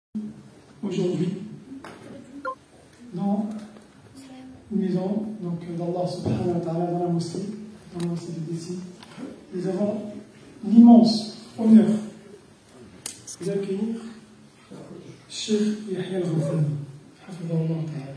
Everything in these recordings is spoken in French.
aujourd'hui dans une maison d'Allah subhanahu wa ta'ala, dans la mosquée d'ici. Nous avons l'immense honneur d'accueillir Cheikh Yahya Al-Ghawthani, hafidhahullah ta'ala.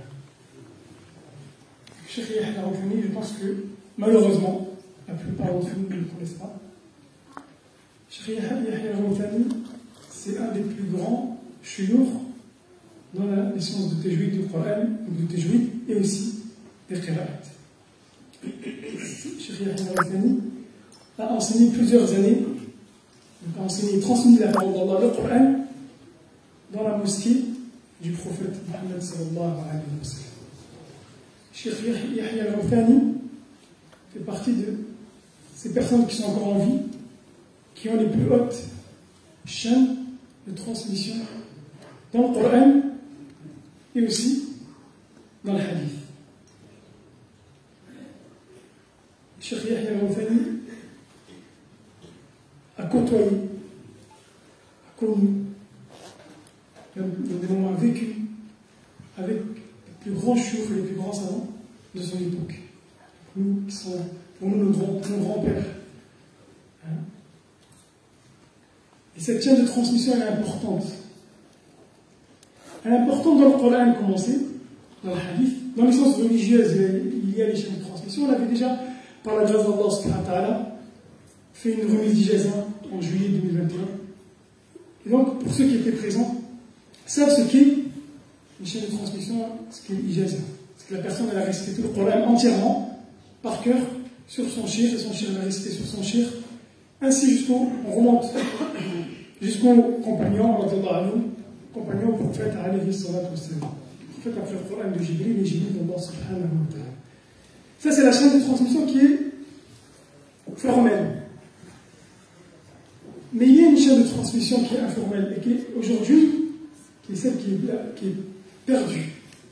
Cheikh Yahya Al-Ghawthani, je pense que malheureusement la plupart d'entre nous ne le connaissent pas. Cheikh Yahya Al-Ghawthani, c'est un des plus grands shuyukh dans la science de Tajwid du Coran, du Tajwid et aussi des qira'at. Cheikh Yahya Al-Ghawthani a enseigné plusieurs années, donc a enseigné et transmis la parole d'Allah, le Coran, dans la mosquée du prophète Muhammad sallallahu alayhi wa sallam. Cheikh Yahya Al-Ghawthani fait partie de ces personnes qui sont encore en vie, qui ont les plus hautes chaînes de transmission dans le Coran et aussi dans le hadith. Cheikh Yahya Al-Ghawthani a côtoyé, a connu, dans des moments vécus avec les plus grands chouïs et les plus grands savants de son époque. Nous qui sont pour nous nos grands-pères. Et cette chaîne de transmission elle est importante. Elle est importante dans le Coran, commencé, dans le hadith. Dans les sciences religieuses, il y a les chaînes de transmission. On avait déjà, par la grâce d'Allah subhanahu wa ta'ala, fait une remise d'Ijaza en juillet 2021. Et donc, pour ceux qui étaient présents, savent ce qu'est une chaîne de transmission, ce qu'est l'Ijaza. C'est que la personne elle a récité tout le Coran entièrement, par cœur, sur son shir, et son shir a récité sur son shir. Ainsi on remonte jusqu'au compagnon, compagnon au prophète alayhi salatu wassalam. Le prophète après le Coran de Jibril et Jibril d'Allah subhanahu wa ta'ala. Ça c'est la chaîne de transmission qui est formelle. Mais il y a une chaîne de transmission qui est informelle et qui est aujourd'hui, qui est celle qui est perdue.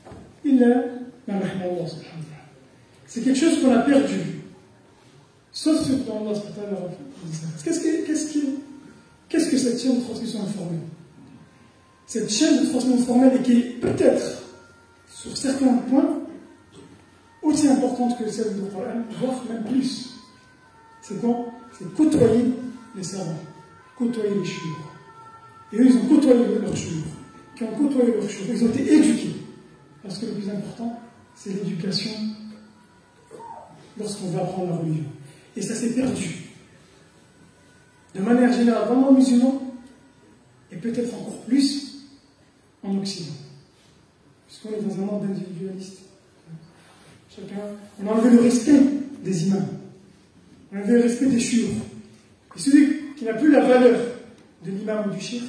C'est quelque chose qu'on a perdu. Sauf ce que Allah subhanahu wa ta'ala Qu'est-ce que cette chaîne de transmission informelle? Cette chaîne de transmission formelle et qui est peut-être, sur certains points, aussi importante que celle du Coran, voire même plus. C'est quoi? C'est côtoyer les savants, côtoyer les chouïs. Et eux, ils ont côtoyé leurs chouïs. Qui ont côtoyé leurs chouïs, ils ont été éduqués. Parce que le plus important, c'est l'éducation lorsqu'on va apprendre la religion. Et ça s'est perdu. De manière générale, dans le monde musulman, et peut-être encore plus en Occident. Puisqu'on est dans un monde individualiste. On a enlevé le respect des imams. On a enlevé le respect des chouïs. Et celui qui n'a plus la valeur de l'imam ou du cheikh,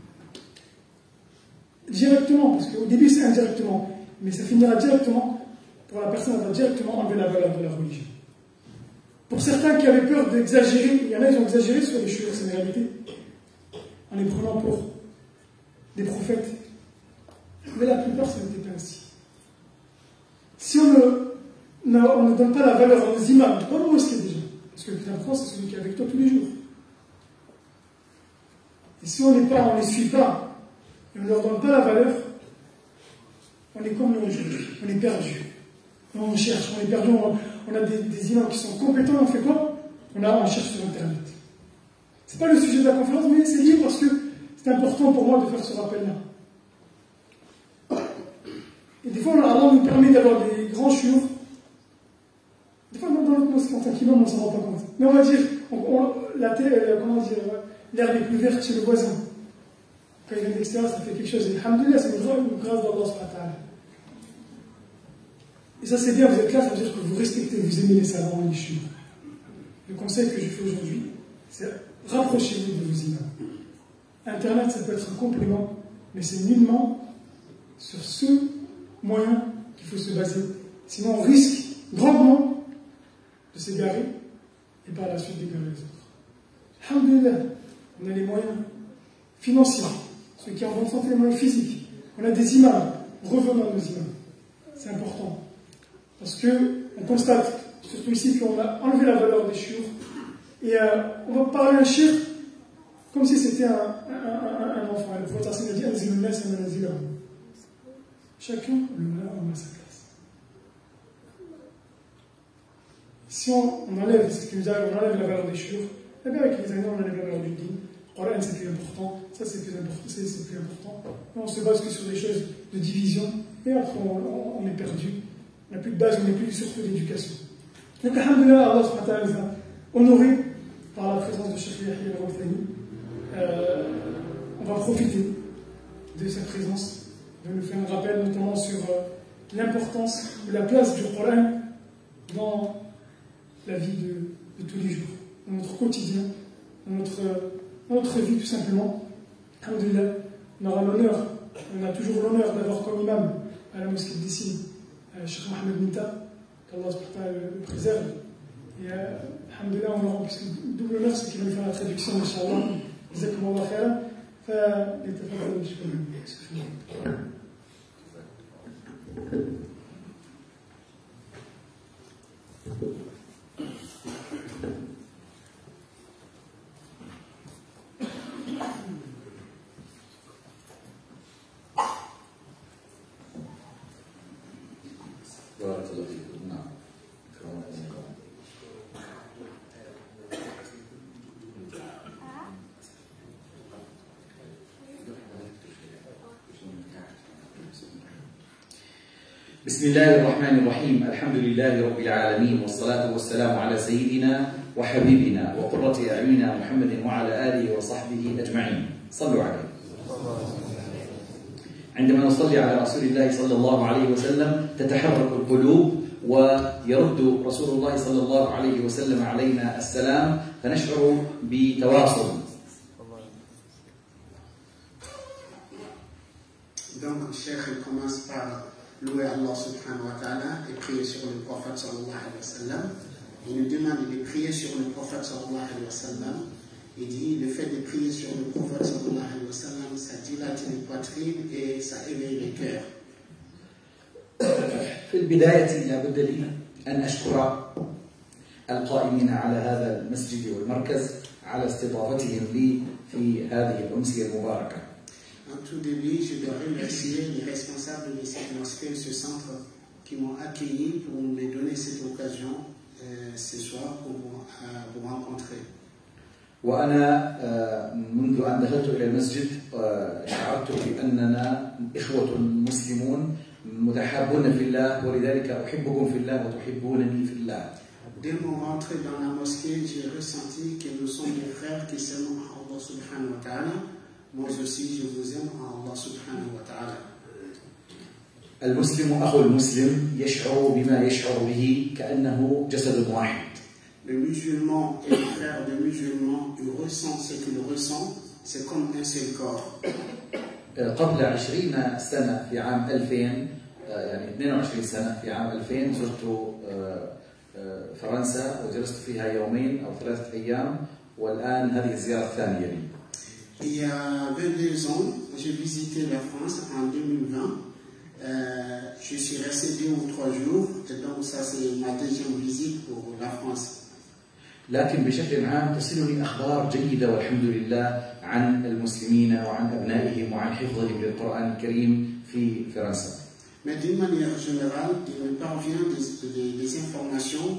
directement, parce qu'au début c'est indirectement, mais ça finira directement, pour la personne, elle va directement enlever la valeur de la religion. Pour certains qui avaient peur d'exagérer, il y en a qui ont exagéré sur les chouïs, c'est une réalité, en les prenant pour des prophètes. Mais la plupart, ça n'était pas ainsi. Si on ne donne pas la valeur à nos imams, pas au mosquée déjà, parce que le plus important, c'est celui qui est avec toi tous les jours. Et si on ne les suit pas, et on ne leur donne pas la valeur, on est comme nous aujourd'hui, on est perdu. On cherche, on est perdu, on a des imams qui sont compétents, on fait quoi? On cherche sur Internet. C'est pas le sujet de la conférence, mais c'est lié parce que c'est important pour moi de faire ce rappel-là. Et des fois, Allah nous permet d'avoir des grands chouïs. Des fois, dans notre mosquée, en tant qu'imam, on ne s'en rend pas compte. Mais on va dire, l'herbe est plus verte chez le voisin. Quand il vient d'extérieur, ça fait quelque chose. Et alhamdoulilah, c'est une grâce d'Allah subhanahu wa ta'ala. Et ça c'est bien, vous êtes là, ça veut dire que vous respectez, vous aimez les savants, les chouïs. Le conseil que je fais aujourd'hui, c'est rapprochez-vous de vos imams. Internet, ça peut être un complément, mais c'est nullement sur ce moyen qu'il faut se baser. Sinon, on risque grandement de s'égarer et par la suite d'égarer les autres. Alhamdulillah, on a les moyens financiers, ceux qui ont bonne santé, les moyens physiques. On a des imams, revenons à nos imams. C'est important. Parce qu'on constate, surtout ici, qu'on a enlevé la valeur des chouïs. Et on va parler un shir comme si c'était un enfant. Le prophète a dit chacun on a sa place. Si on enlève ce qui nous arrive, on enlève la valeur des chures, eh bien avec les années on enlève la valeur du din. Le Coran c'est plus important, ça c'est plus important, c'est plus important. Et on se base que sur des choses de division, et après on est perdu. On n'a plus de base, on n'est plus surtout d'éducation. Donc alhamdoulilah, Allah subhanahu wa ta'ala nous a honorés par la présence de Cheikh Yahya al-Rawfani. On va profiter de cette présence, de nous faire un rappel notamment sur l'importance de la place du Coran dans la vie de tous les jours, dans notre quotidien, dans notre vie tout simplement. Alhamdoulilah, on aura l'honneur, on a toujours l'honneur d'avoir comme imam à la mosquée de Dessine, Cheikh Mohamed Minta, qu'Allah le préserve. Et alhamdoulilah, on aura, puisque le double honneur, c'est qu'il va nous faire la traduction, Inch'Allah. Jazakumullah khairan. فليتفضل بشكرا. بارك الله فيكم. نعم. بسم الله الرحمن الرحيم. الحمد لله رب العالمين، والصلاة والسلام على سيدنا وحبيبنا وقرة أعيننا محمد وعلى آله وصحبه أجمعين. صلوا عليه. عندما نصلي على رسول الله صلى الله عليه وسلم تتحرك القلوب، ويرد رسول الله صلى الله عليه وسلم علينا السلام، فنشعر بتواصل. Donc, Cheikh commence par louer Allah subhanahu wa ta'ala et prier sur le prophète sallallahu alayhi wa sallam. Il nous demande de prier sur le prophète sallallahu alayhi wa sallam. Il dit, le fait de prier sur le prophète sallallahu alayhi wa sallam, ça dilate les poitrines et ça éveille les cœurs. في البداية لابد لي أن أشكر القائمين على هذا المسجد والمركز على استضافتهم لي في هذه الأمسية المباركة. En tout début, je dois remercier les responsables de cette mosquée, ce centre, qui m'ont accueilli pour me donner cette occasion ce soir pour vous rencontrer. وأنا منذ أن دخلت إلى المسجد شعرت بأننا إخوة مسلمون متحابون في الله، ولذلك أحبكم في الله وتحبونني في الله. Dès mon rentrée dans la mosquée, j'ai ressenti que nous sommes des frères qui s'aiment Allah subhanahu wa ta'ala. Moi aussi, je vous aime en Allah subhanahu wa ta'ala. المسلم أخو المسلم يشعر بما يشعر به كأنه جسد واحد. Le musulman et le frère de musulman, il ressent ce qu'il ressent, c'est comme un seul corps. قبل 20 سنة في عام 2000، يعني 22 سنة في عام 2000 زرت فرنسا وجلست فيها يومين أو 3 أيام، والآن هذه الزيارة الثانية لي. Il y a 22 ans, j'ai visité la France en 2020. Je suis resté 2 ou 3 jours, et donc ça c'est ma deuxième visite pour la France. لكن بشكل عام تصلني أخبار جيدة والحمد لله عن المسلمين وعن أبنائهم وعن حفظهم للقرآن الكريم في فرنسا. Mais d'une manière générale, il me parvient des informations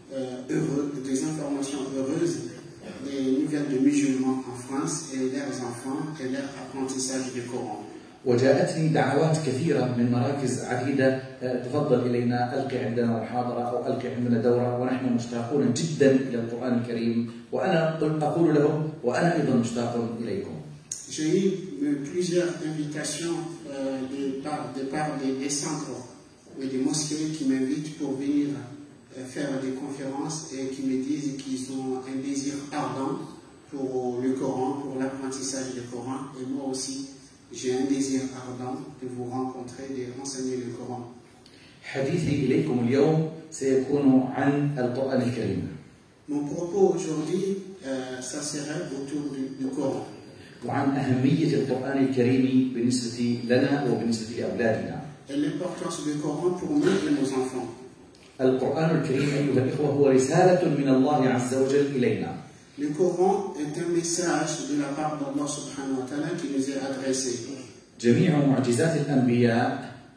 heureuses, des nouvelles de musulmans en France et leurs enfants et leur apprentissage du Coran. وجاءتني دعوات كثيرة من مراكز عديدة، تفضل إلينا، ألقي عندنا محاضرة أو ألقي عندنا دورة، ونحن مشتاقون جدا إلى القرآن الكريم، وأنا أقول لهم وأنا أيضا مشتاق إليكم. J'ai eu plusieurs invitations de part des centres et des mosquées qui m'invitent pour venir faire des conférences et qui me disent qu'ils ont un désir ardent pour le Coran, pour l'apprentissage du Coran. Et moi aussi, j'ai un désir ardent de vous rencontrer, de enseigner le Coran. حديثي إليكم اليوم سيكون عن القرآن الكريم. Mon propos aujourd'hui, ça serait autour du Coran. وعن أهمية القرآن الكريم بالنسبة لنا وبالنسبة لأولادنا. Et l'importance du Coran pour nous et nos enfants. القرآن الكريم أيها الإخوة هو رسالة من الله عز وجل إلينا. Le Coran est un message de la part d'Allah subhanahu wa ta'ala qui nous est adressé. جميع معجزات الأنبياء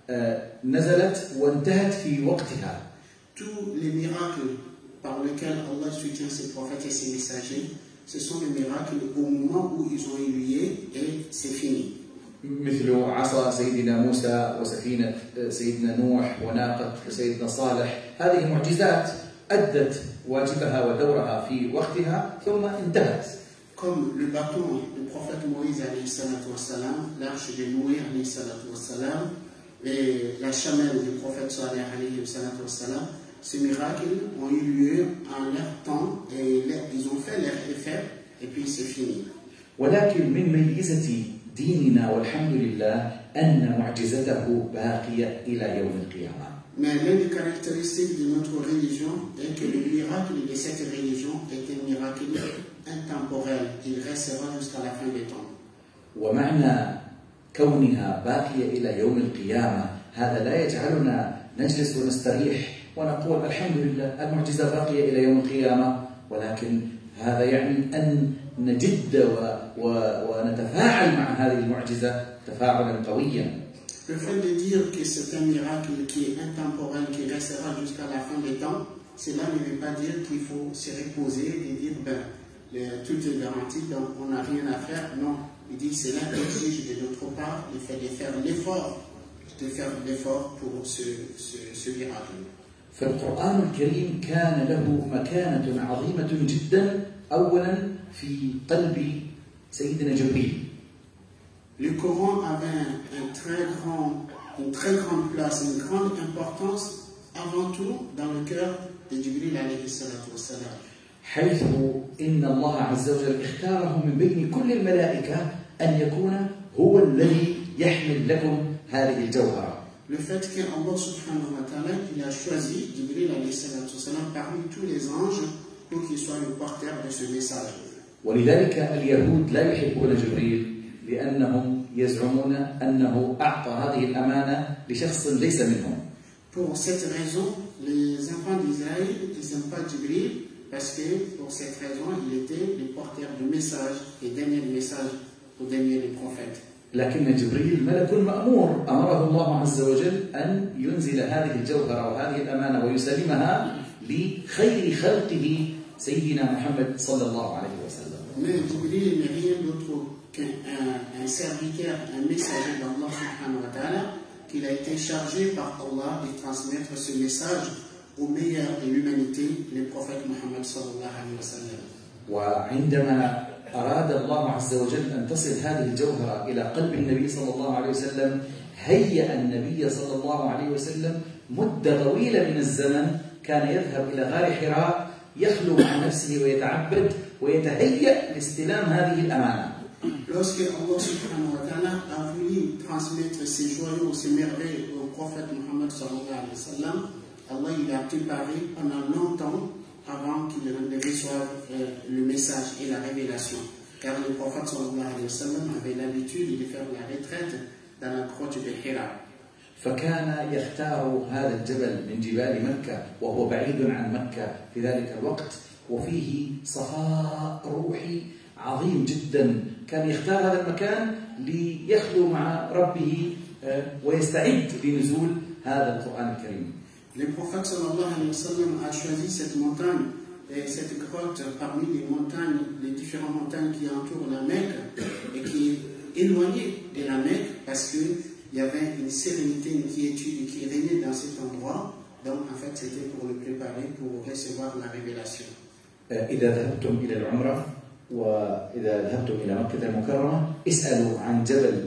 نزلت وانتهت في وقتها. Tous les miracles par lesquels Allah soutient ses prophètes et ses messagers, ce sont les miracles au moment où ils ont eu lieu et c'est fini. مثل عصا سيدنا موسى وسفينة سيدنا نوح وناقة سيدنا صالح، هذه معجزات أدت واجبها ودورها في وقتها ثم انتهت. Comme le bâton du prophète Moïse alayhi salatu wassalam, l'arche de Noé alayhi salatu wassalam et la chamelle du prophète Saleh alayhi salatu wassalam, ces miracles ont eu lieu en leur temps et ils ont fait leur effet et puis c'est fini. ولكن من ميزة ديننا والحمد لله أن معجزته باقية إلى يوم القيامة. Mais l'une des caractéristiques de notre religion est que le miracle de cette religion est un miracle intemporel. Il restera jusqu'à la fin des temps. ومعنى كونها باقية إلى يوم القيامة هذا لا يجعلنا نجلس ونستريح ونقول الحمد لله المعجزة باقية إلى يوم القيامة، ولكن هذا يعني أن نجد ونتفاعل مع هذه المعجزة تفاعلا قويا. Le fait de dire que c'est un miracle qui est intemporel, qui restera jusqu'à la fin des temps, cela ne veut pas dire qu'il faut se reposer et dire tout est garanti, donc on n'a rien à faire. Non, il dit cela exige de notre part le fait de faire l'effort pour ce miracle. فالقرآن الكريم كان له مكانة عظيمة جدا أولا في قلب سيدنا جبريل. Le Coran avait une très grande place, une grande importance avant tout dans le cœur de Jibril alayhi salatu wassalam. حيث إن الله عز وجل اختاره من بين كل الملائكة أن يكون هو الذي يحمل لكم هذه الجوهرة. Le fait qu'Allah subhanahu wa ta'ala il a choisi Jibril alayhi salatu wassalam parmi tous les anges pour qu'il soit le porteur de ce message. ولذلك اليهود لا يحبون جبريل لأنهم يزعمون أنه أعطى هذه الأمانة لشخص ليس منهم. Pour cette raison, les enfants d'Israël ils n'aiment pas Jibril parce que pour cette raison il était le porteur du message et dernier message au dernier des prophètes. لكن جبريل ملك مأمور، أمره الله عز وجل أن ينزل هذه الجوهرة وهذه الأمانة ويسلمها لخير خلقه سيدنا محمد صلى الله عليه وسلم. Mais Jibril n'est rien d'autre qu'un serviteur, un messager d'Allah subhanahu wa ta'ala, qu'il a été chargé par Allah de transmettre ce message au meilleur de l'humanité, le prophète Muhammad sallallahu alayhi wa sallam. وعندما أراد الله عز وجل أن تصل هذه الجوهرة إلى قلب النبي صلى الله عليه وسلم هيأ النبي صلى الله عليه وسلم مدة طويلة من الزمن، كان يذهب إلى غار حراء يخلو مع نفسه ويتعبد ويتهيأ لاستلام هذه الأمانة. Lorsque Allah subhanahu wa ta'ala a voulu transmettre ses joyaux, ses merveilles au prophète Muhammad sallallahu alayhi wa sallam, Allah il a préparé pendant longtemps avant qu'il reçoive le message et la révélation. Car le prophète sallallahu alayhi wa sallam avait l'habitude de faire la retraite dans la grotte de Hira. فكان يختار هذا الجبل من جبال مكة وهو بعيد عن مكة في ذلك الوقت وفيه صفاء روحي عظيم جدا، كان يختار هذا المكان ليخلو مع ربه ويستعد لنزول هذا القرآن الكريم. Le prophète sallallahu alayhi wa sallam a choisi cette montagne et cette grotte parmi les montagnes, les différentes montagnes qui entourent la Mecque et qui est éloignée de la Mecque parce qu'il y avait une sérénité, une quiétude qui régnait dans cet endroit. Donc en fait c'était pour le préparer pour recevoir la révélation. إذا ذهبتم إلى العمرة وإذا ذهبتم إلى مكة المكرمة اسألوا عن جبل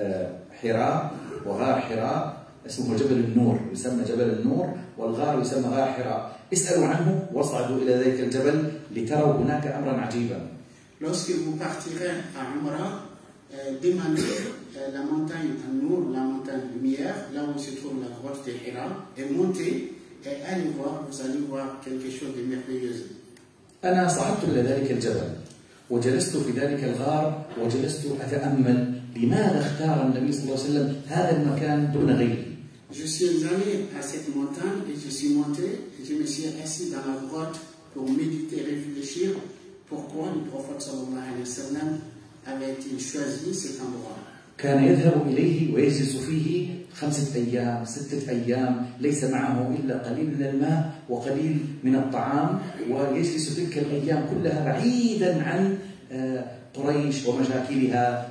حراء وغار حراء، اسمه جبل النور، يسمى جبل النور، والغار يسمى غار حراء. اسألوا عنه واصعدوا إلى ذلك الجبل لتروا هناك أمرا عجيبا. Lorsque vous partirez à Umrah, demandez la montagne An-Nur, la montagne lumière, là où se trouve la grotte de Hira, et montez et allez voir, vous allez voir quelque chose de merveilleux. أنا صعدت إلى ذلك الجبل وجلست في ذلك الغار وجلست أتأمل لماذا اختار النبي صلى الله عليه وسلم هذا المكان دون غيره. Je suis allé à cette montagne et je suis monté et je me suis assis dans la grotte pour méditer, réfléchir pourquoi le prophète sallallahu alayhi wa sallam avait-il choisi cet endroit. كان يذهب إليه ويجلس فيه 5 أيام 6 أيام ليس معه إلا قليل من الماء وقليل من الطعام، ويجلس تلك الأيام كلها بعيدا عن قريش ومشاكلها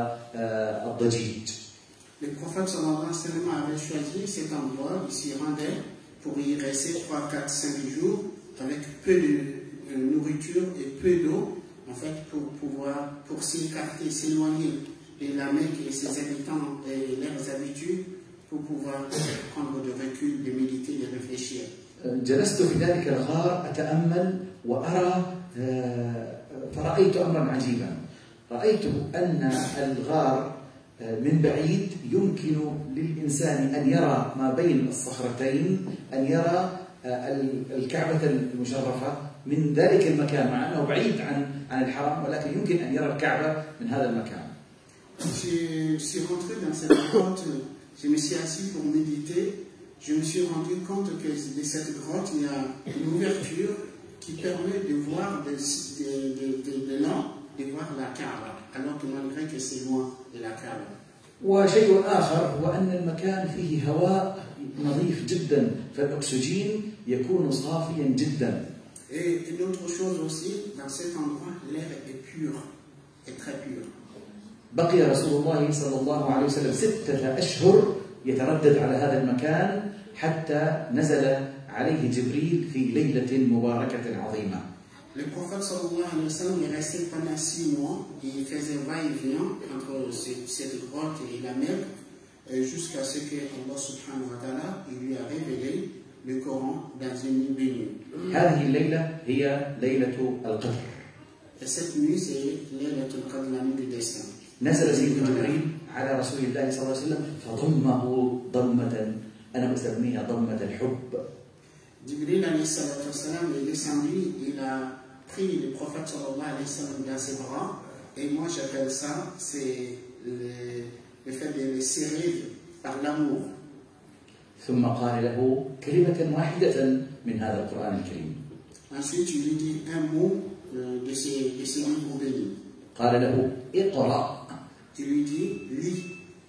والضجيج. Le prophète sallallahu alayhi wa sallam avait choisi cet endroit, il s'y rendait pour y rester 3, 4, 5 jours avec peu de nourriture et peu d'eau, en fait, pour s'écarter, s'éloigner de la Mecque et ses habitants et leurs habitudes, pour pouvoir prendre de recul, de méditer, de réfléchir. جلست في ذلك الغار أتأمل وأرى فرأيت أمرا عجيبا. رأيت أن الغار من بعيد يمكن للإنسان أن يرى ما بين الصخرتين، أن يرى الكعبة المشرفة من ذلك المكان، مع أنه بعيد عن الحرم، ولكن يمكن أن يرى الكعبة من هذا المكان. Je suis rentré dans cette grotte, je me suis assis pour méditer, je me suis rendu compte que de cette grotte, il y a une ouverture qui permet de voir de là, de voir la Kaaba, alors que malgré que c'est loin de la Kaaba. وشيء آخر هو أن المكان فيه هواء نظيف جدا، فالأكسجين يكون صافيا جدا. Et une autre chose aussi, dans cet endroit, l'air est pur, est très pur. بقي رسول الله صلى الله عليه وسلم 6 أشهر يتردد على هذا المكان حتى نزل عليه جبريل في ليلة مباركة عظيمة. Le prophète sallallahu alayhi wa sallam est resté pendant 6 mois, il faisait va-et-vient entre cette grotte et la Mecque, jusqu'à ce que Allah subhanahu wa ta'ala lui a révélé le Coran dans une nuit bénie. هذه الليلة هي ليلة القدر. Et cette nuit, c'est Laylatul Qadr, la nuit du destin. نزل سيدنا جبريل على رسول الله صلى الله عليه وسلم فضمه ضمة أنا أسميها ضمة الحب. Jibril alayhi salatu wa salam est descendu, il a pris le prophète sallallahu alayhi wa sallam dans ses bras, et moi j'appelle ça, c'est le fait de le serrer par l'amour. ثم قال له كلمة واحدة من هذا القرآن الكريم. Ensuite, il lui dit un mot de ces livres bénis. قال له اقرأ. Il lui dit lis.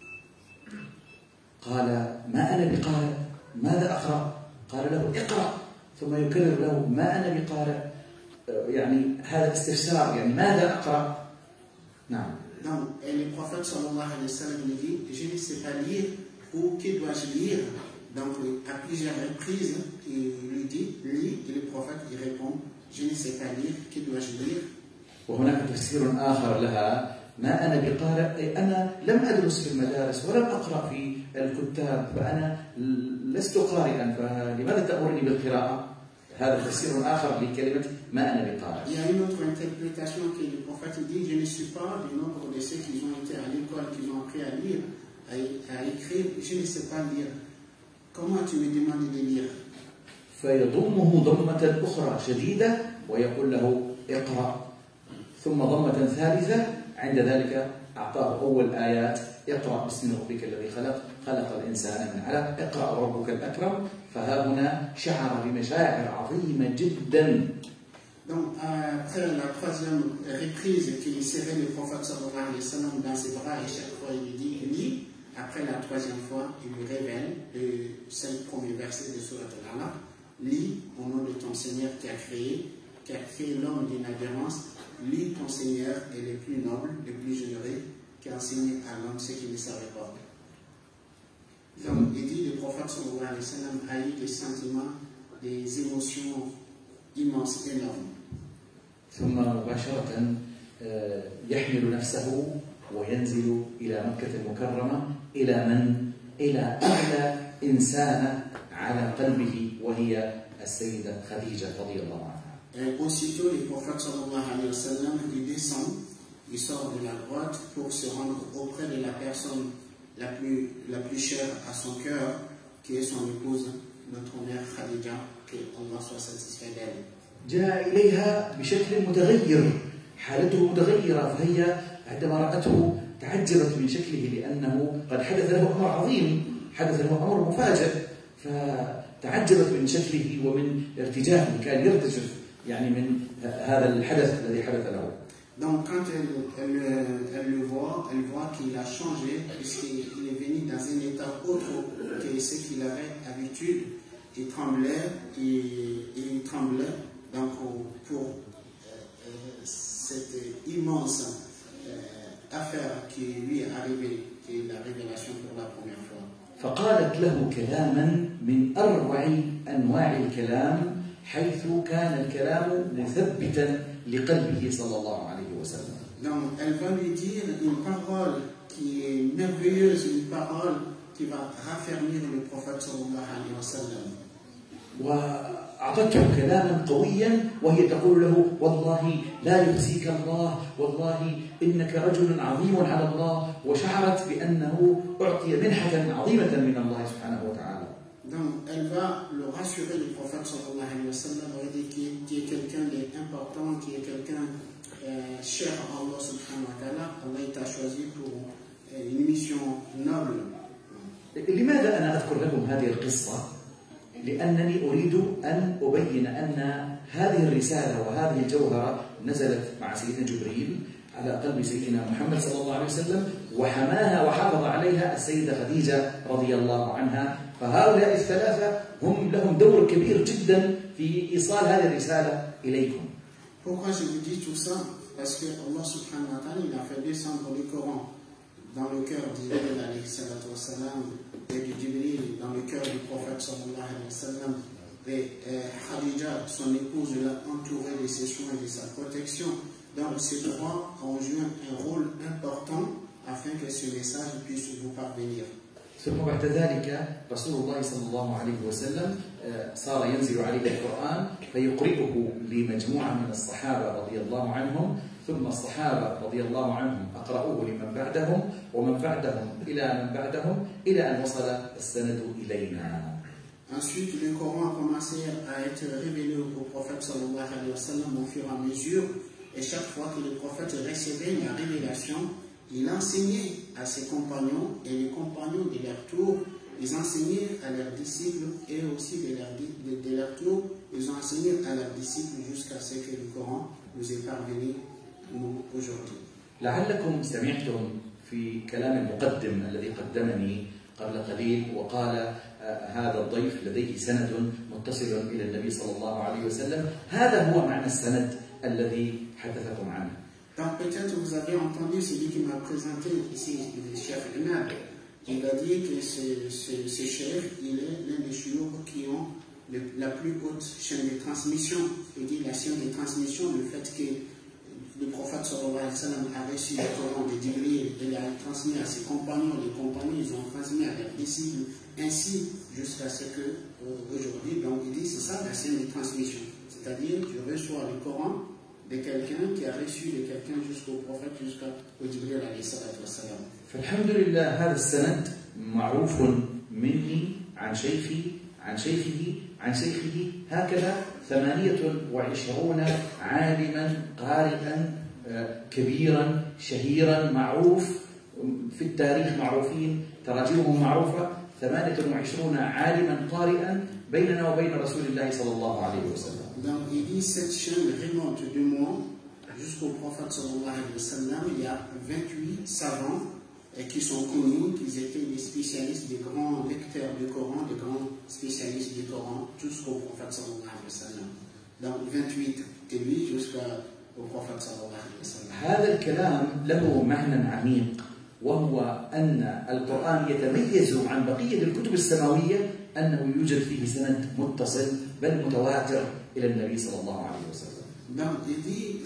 قال ما أنا بقارئ، ماذا أقرأ؟ قال له اقرأ، ثم يكرر له ما أنا بقارئ، يعني هذا استفسار، يعني ماذا أقرأ؟ نعم. Donc, et le prophète sallallahu alayhi wa sallam lui dit, je ne sais pas lire, ou que dois-je lire? Donc, à plusieurs reprises, il lui dit, lis, et le prophète il répond, je ne sais pas lire, que dois-je lire? وهناك تفسير آخر لها ما أنا بقارئ، أي أنا لم أدرس في المدارس ولم أقرأ في الكتاب، فأنا لست قارئا، فلماذا تأمرني بالقراءة؟ هذا تفسير آخر لكلمة ما أنا بقارئ. Il y a une autre interprétation que le prophète dit, je ne suis pas du nombre de ceux qui ont été à l'école, qui ont appris à lire, à écrire, je ne sais pas lire. Comment tu me demandes de lire? فيضمه ضمة أخرى شديدة ويقول له اقرأ، ثم ضمة ثالثة، عند ذلك أعطاه أول آيات اقرأ باسم ربك الذي خلق، خلق الإنسان من علق، اقرأ ربك الأكرم. فها هنا شعر بمشاعر عظيمة جدا. Donc, après la troisième reprise qu'il serrait le prophète sallallahu alayhi wa sallam dans ses bras, et chaque fois il lui dit lis, après la troisième fois, il lui révèle le 5 premiers versets de Surat Al-Alaq, lis au nom de ton Seigneur qui a créé l'homme d'une adhérence, lis ton Seigneur est le plus noble, le plus généreux, qui a enseigné à l'homme ce qu'il ne savait pas. Donc, il dit le prophète sallallahu alayhi wa sallam a eu des sentiments, des émotions immenses, énormes. ثم مباشرة يحمل نفسه وينزل إلى مكة المكرمة إلى أعلى إنسانة على قلبه وهي السيدة خديجة رضي الله عنها. Et aussitôt, le prophète sallallahu alayhi wa sallam, il descend, il sort de la grotte pour se rendre auprès de la personne la plus chère à son cœur, qui est son épouse, notre mère Khadija, que Allah soit satisfait d'elle. جاء إليها بشكل متغير، حالته متغيرة، فهي عندما رأته تعجبت من شكله لأنه قد حدث له أمر عظيم، حدث له أمر مفاجئ، فتعجبت من شكله ومن ارتجافه، كان يرتجف يعني من هذا الحدث الذي حدث له. Donc quand elle le voit, elle voit qu'il a changé puisqu'il est venu dans un état autre ce qu'il avait habitude, il tremblait, donc pour cette immense affaire qui lui est arrivée, qui est la révélation pour la première fois. فقالت له كلاما من أروع أنواع الكلام حيث كان الكلام مثبتا لقلبه صلى الله عليه وسلم. Donc elle va lui dire une parole qui est merveilleuse, une parole qui va raffermir le prophète sallallahu alayhi wa sallam. وأعطته كلاما قويا وهي تقول له والله لا يخزيك الله والله إنك رجل عظيم على الله وشعرت بأنه أعطي منحة عظيمة من الله سبحانه وتعالى. Donc elle va le rassurer, le prophète sallallahu alayhi wa sallam, qui est quelqu'un d'important, qui est quelqu'un cher à Allah subhanahu wa ta'ala. Allah t'a choisi pour une mission noble. لماذا أنا أذكر لكم هذه القصة؟ لأنني أريد أن أبين أن هذه الرسالة وهذه الجوهرة نزلت مع سيدنا جبريل على قلب سيدنا محمد صلى الله عليه وسلم وحماها وحافظ عليها السيدة خديجة رضي الله عنها. فهؤلاء الثلاثة هم لهم دور كبير جدا في إيصال هذه الرسالة إليكم. Pourquoi je vous dis tout ça? Parce que Allah subhanahu wa ta'ala il a fait descendre le Coran dans le cœur d'Ibrahim alayhi salatu wa salam et de Jibril dans le cœur du prophète sallallahu alayhi wa sallam. Et Khadija, son épouse, l'a entouré de ses soins et de sa protection. Donc ces trois ont joué un rôle important afin que ce message puisse vous parvenir. ثم بعد ذلك رسول الله صلى الله عليه وسلم صار ينزل عليه القرآن فيقرئه لمجموعة من الصحابة رضي الله عنهم ثم الصحابة رضي الله عنهم أقرأوه لمن بعدهم ومن بعدهم إلى من بعدهم إلى أن وصل السند إلينا. Ensuite, le Coran a commencé à être révélé au prophète sallallahu alayhi wa sallam au fur et à mesure. Et chaque fois que le prophète recevait la révélation, il enseignait à ses compagnons et les compagnons de leur tour, ils enseignaient à leurs disciples et aussi de leur tour, ils ont enseigné à leurs disciples jusqu'à ce que le Coran nous est parvenu nous aujourd'hui. لعلكم سمعتم في كلام المقدم الذي قدمني قبل قليل وقال هذا الضيف لديه سند متصل إلى النبي صلى الله عليه وسلم. هذا هو معنى السند الذي حدثكم عنه. Donc peut-être vous avez entendu celui qui m'a présenté ici, le chef Imad. Il a dit que ce chef, il est l'un des chouyours qui ont la plus haute chaîne de transmission. Il dit la chaîne de transmission, le fait que le prophète sallallahu alayhi wa sallam a reçu le Coran de Jibril, il l'a transmis à ses compagnons, les compagnons ils ont transmis à leurs disciples, ainsi jusqu'à ce que aujourd'hui, donc il dit c'est ça la chaîne de transmission. C'est-à-dire tu reçois le Coran de quelqu'un qui a reçu de quelqu'un jusqu'au prophète, jusqu'au Jibril alayhi salatu wa salam. فالحمد لله هذا السند معروف مني عن شيخي عن شيخه عن شيخه هكذا 28 عالما قارئا كبيرا شهيرا معروف في التاريخ معروفين تراجمهم معروفة 28 عالما قارئا بيننا وبين رسول الله صلى الله عليه وسلم. Donc il dit cette chaîne remonte de moi jusqu'au prophète sallallahu alayhi wa sallam. Il y a 28 savants qui sont connus, qui étaient des spécialistes, des grands lecteurs du Coran, des grands spécialistes du Coran, jusqu'au prophète sallallahu alayhi wa sallam. Donc 28 de lui jusqu'au prophète sallallahu alayhi wa sallam. هذا الكلام له معنى عميق وهو أن القرآن يتميز عن بقية الكتب السماوية أنه يوجد فيه سند متصل بل متواتر إلى النبي صلى الله عليه وسلم. Donc il dit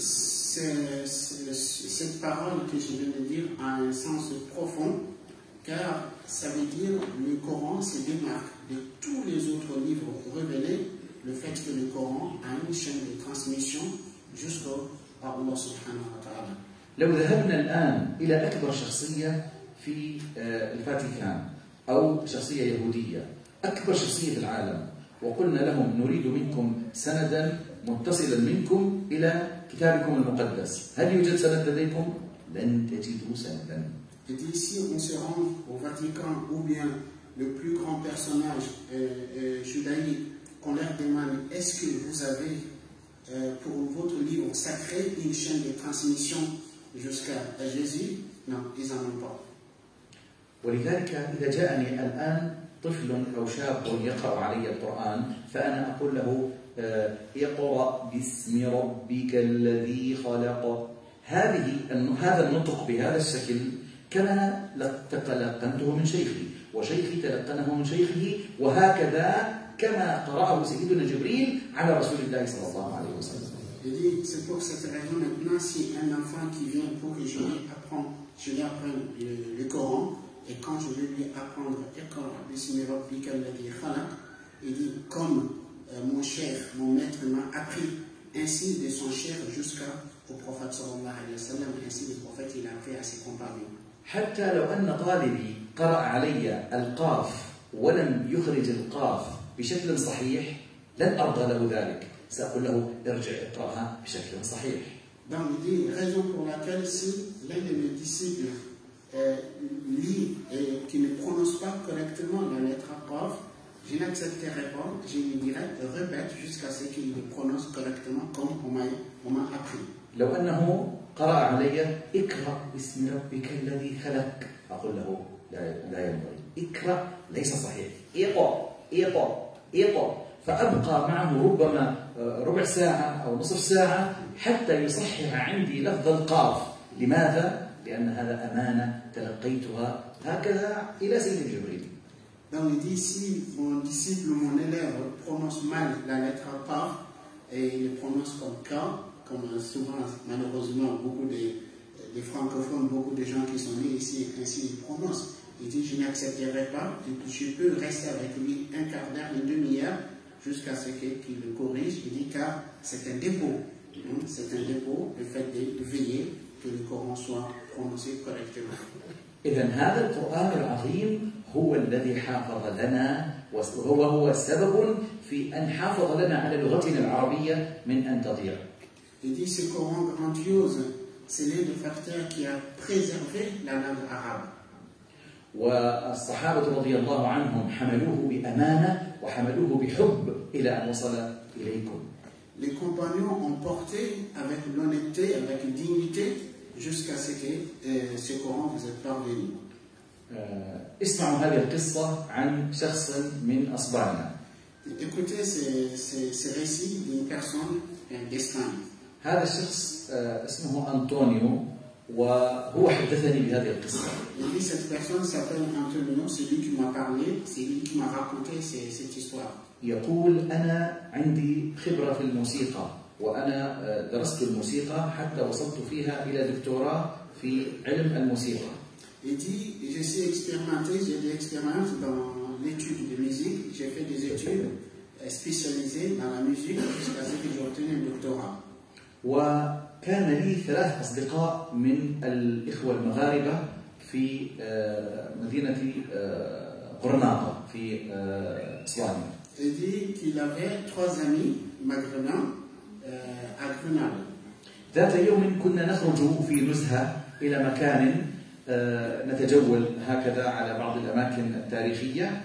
cette parole que je viens de dire a un sens profond car ça veut dire le Coran se démarque de tous les autres livres révélés, le fait que le Coran a une chaîne de transmission jusqu'à Allah subhanahu wa ta'ala. لو ذهبنا الآن إلى أكبر شخصية في الفاتيكان أو شخصية يهودية أكبر شخصية في العالم وقلنا لهم نريد منكم سندا متصلا منكم إلى كتابكم المقدس هل يوجد سند لديكم؟ لن تجدوا سندا. Et d'ici on se rend au Vatican ou bien le plus grand personnage judaïque qu'on leur demande est-ce que vous avez pour votre livre sacré une chaîne de transmission jusqu'à Jésus? Non, ils n'en ont pas. ولذلك إذا جاءني الآن طفل أو شاب يقرأ علي القرآن فأنا أقول له اقرأ باسم ربك الذي خلق. هذا النطق بهذا الشكل كما تلقنته من شيخي، وشيخي تلقنه من شيخه، وهكذا كما قرأه سيدنا جبريل على رسول الله صلى الله عليه وسلم. C'est pour cette raison maintenant, si un enfant qui vient pour que je lui apprenne le Coran, et quand je vais lui apprendre il dit comme mon chef, mon maître m'a appris ainsi de son chef jusqu'au prophète sallallahu alayhi wa sallam, ainsi le prophète il a appris à ses compagnons. حتى لو أن طالبي قرأ علي القاف ولم يخرج القاف بشكل صحيح لن أرضى له ذلك، سأقول له ارجع اقرأها بشكل صحيح. Donc il dit raison pour laquelle si l'un de mes disciples lit et qui ne prononce pas correctement la lettre Qaf, je n'accepterai pas, je lui dirai répète jusqu'à ce qu'il le prononce correctement comme on m'a appris. لو أنه قرأ علي اقرأ باسم ربك الذي خلق، أقول له لا ينبغي، اقرأ ليس صحيح، اقرأ، فأبقى معه ربما ربع ساعة أو نصف ساعة حتى يصحح عندي لفظ القاف. لماذا؟ لأن هذا أمانة تلقيتها هكذا إلى سيد جبريل. Donc il dit si mon disciple, mon élève prononce mal la lettre Qaf et il le prononce comme K, comme souvent malheureusement beaucoup de francophones, beaucoup de gens qui sont nés ici ainsi ils prononcent. Il dit je n'accepterai pas, je peux rester avec lui un quart d'heure, une demi-heure jusqu'à ce qu'il le corrige. Il dit car c'est un dépôt, c'est un dépôt, le fait de veiller que le Coran soit prononcé correctement. إذن هذا القرآن العظيم هو الذي حافظ لنا وهو سبب في أن حافظ لنا على لغتنا العربية من أن تضيع. Il dit ce Coran grandiose, c'est l'un des facteurs qui a préservé la langue arabe. والصحابة رضي الله عنهم حملوه بأمانة وحملوه بحب إلى أن وصل إليكم. Les compagnons ont porté avec l'honnêteté, avec dignité, jusqu'à ce que ce Coran vous est parvenu. اسمعوا هذه القصة عن شخص من أصبعنا. Écoutez ces récits d'une personne d'Espagne. هذا الشخص اسمه أنطونيو وهو حدثني بهذه القصة. Il dit cette personne s'appelle Antonio, c'est lui qui m'a parlé, c'est lui qui m'a raconté cette histoire. يقول أنا عندي خبرة في الموسيقى وأنا درست الموسيقى حتى وصلت فيها إلى دكتوراه في علم الموسيقى. Il dit je suis expérimenté, j'ai des expériences dans l'étude de musique, j'ai fait des études spécialisées dans la musique jusqu'à ce que j'ai obtenu un doctorat. وكان لي 3 أصدقاء من الإخوة المغاربة في مدينة غرناطة في إسبانيا. Il dit qu'il avait 3 amis maghrébins à Grenade. ذات يوم كنا نخرج في نزهة إلى مكان نتجول هكذا على بعض الأماكن التاريخية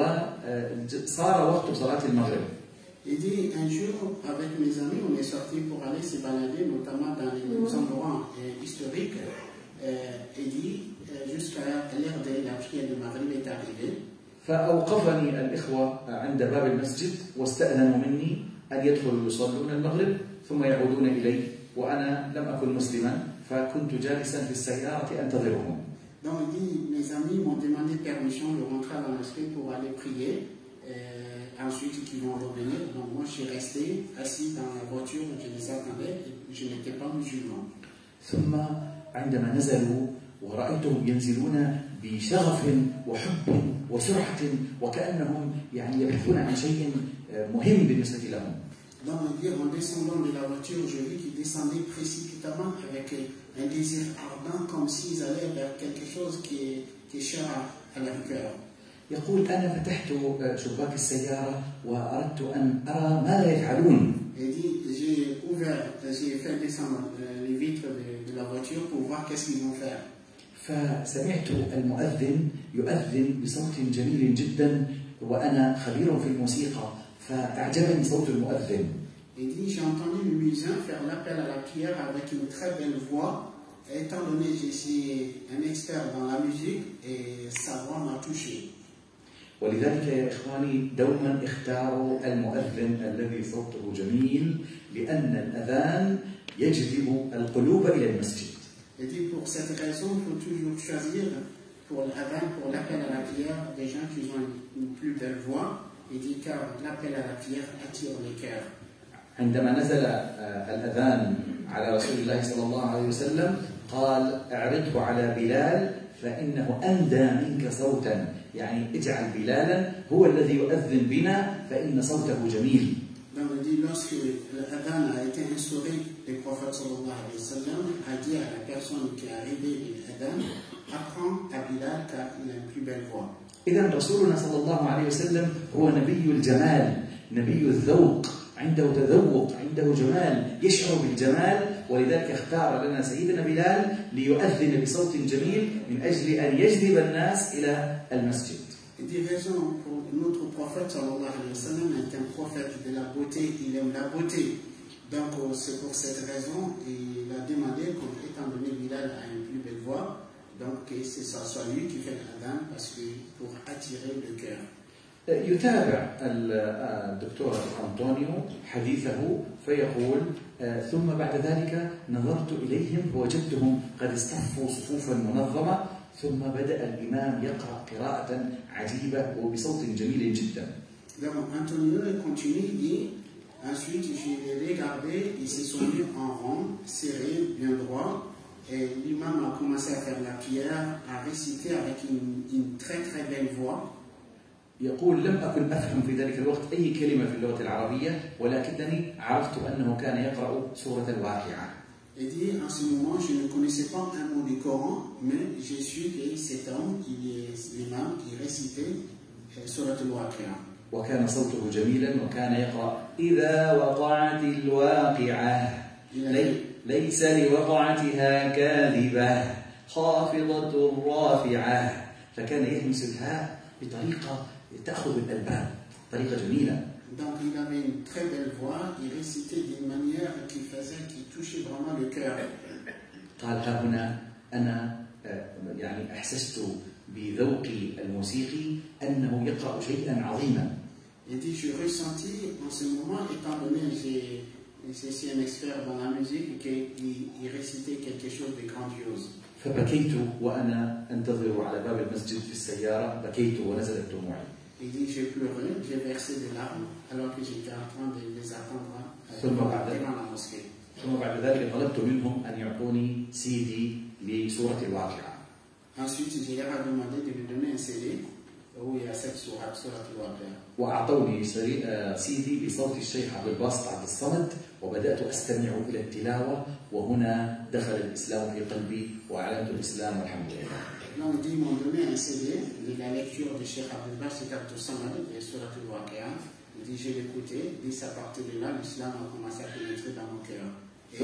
وصار وقت صلاة المغرب. Il dit un jour avec mes amis on est sortis pour aller se balader notamment dans les endroits historiques. Il dit jusqu'à l'heure de la prière de Maghrib est arrivée. فأوقفني الإخوة عند باب المسجد واستأذنوا مني أن يدخلوا يصلون المغرب ثم يعودون إلي وأنا لم أكن مسلما فكنت جالسا في السيارة أنتظرهم. Donc il dit mes amis m'ont demandé permission de rentrer dans la mosquée pour aller prier. Ensuite ils vont revenir. Donc moi je suis resté assis dans la voiture, je les attendais et je n'étais pas musulman. ثم عندما نزلوا ورأيتهم ينزلون بشغف وحب وسرعة وكأنهم يعني يبحثون عن شيء مهم بالنسبة لهم. Donc en descendant de la voiture, je vis qu'ils descendaient précipitamment avec un désir ardent comme s'ils allaient vers quelque chose qui est cher à leur cœur. يقول أنا فتحت شباك السيارة وأردت أن أرى ماذا يفعلون. Il dit j'ai fait descendre les vitres de la voiture pour voir qu'est-ce qu'ils vont faire. فسمعت المؤذن يؤذن بصوت جميل جدا وأنا خبير في الموسيقى فأعجبني صوت المؤذن. Il dit j'ai entendu le muezzin faire l'appel à la prière avec une très belle voix. Étant donné que je suis un expert dans la musique et sa voix m'a touché. ولذلك يا إخواني دوما اختاروا المؤذن الذي صوته جميل لأن الأذان يجذب القلوب إلى المسجد. Et dit pour cette raison, il faut toujours choisir pour l'adhan, pour l'appel à la prière, des gens qui ont une plus belle voix. Il dit car l'appel à la prière attire les cœurs. عندما نزل الأذان على رسول الله صلى الله عليه وسلم قال اعرضه على بلال فإنه أندى منك صوتا، يعني اجعل بلالا هو الذي يؤذن بنا فإن صوته جميل. Donc on dit lorsque l'adhan a été instauré, le prophète sallallahu alayhi wa sallam a dit à la personne qui a révélé l'adhan, apprends à Bilal car il a une plus belle voix. إذا رسولنا صلى الله عليه وسلم هو نبي الجمال، نبي الذوق، عنده تذوق، عنده جمال، يشعر بالجمال، ولذلك اختار لنا سيدنا بلال ليؤذن بصوت جميل من أجل أن يجذب الناس إلى المسجد. Il dit raison pour notre prophète sallallahu alayhi wa sallam est un prophète de la beauté, il aime la beauté. Donc c'est pour cette raison il a demandé, étant donné Bilal a une plus belle voix, donc que ce soit lui qui fait l'adhan parce que pour attirer le cœur. يتابع الدكتور أنطونيو حديثه فيقول ثم بعد ذلك نظرت إليهم فوجدتهم قد اصطفوا صفوفا منظمة ثم بدأ الإمام يقرأ قراءة عجيبة وبصوت جميل جدا. Donc Antonio continue, il dit ensuite je les regardais, ils se sont mis en rond, serrés, bien droit, et l'imam a commencé à faire la prière, à réciter avec une très très belle voix. يقول لم أكن أفهم في ذلك الوقت أي كلمة في اللغة العربية ولكنني عرفت أنه كان يقرأ سورة الواقعة. Il dit en ce moment je ne connaissais pas un mot du Coran, mais j'ai su que cet homme, l'imam, il récitait سورة الواقعة. وكان صوته جميلا وكان يقرأ إذا وقعت الواقعة ليس لوقعتها كاذبة خافضة رافعة، فكان يهمس الهاء بطريقة تأخذ الألباب، طريقة جميلة. Donc il avait une très belle voix, il récitait d'une manière qui touchait vraiment le cœur. قال ها هنا أنا يعني أحسست بذوقي الموسيقي أنه يقرأ شيئا عظيما. Il dit je ressentis en ce moment, étant donné je suis un expert dans la musique, qu'il récitait quelque chose de grandiose. فبكيت وأنا أنتظر على باب المسجد في السيارة، بكيت ونزلت دموعي. Il dit j'ai pleuré, j'ai versé des larmes alors que j'étais en train de les attendre devant la mosquée. ثم بعد ذلك طلبت منهم أن يعطوني CD لسورة الواقعة. Ensuite j'ai leur demandé de lui donner un CD où il y a cette sourate al-Waqi'a. وأعطوني CD بصوت الشيخ عبد الباسط عبد الصمد وبدأت أستمع إلى التلاوة وهنا دخل الإسلام في قلبي وأعلنت الإسلام والحمد لله. Donc ils m'ont donné un CD de la lecture de Cheikh Abdel Bassit Abdel Samad et Surat al-Waqi'a. Il dit j'ai écouté, il dit à partir de là l'islam a commencé à pénétrer dans mon cœur et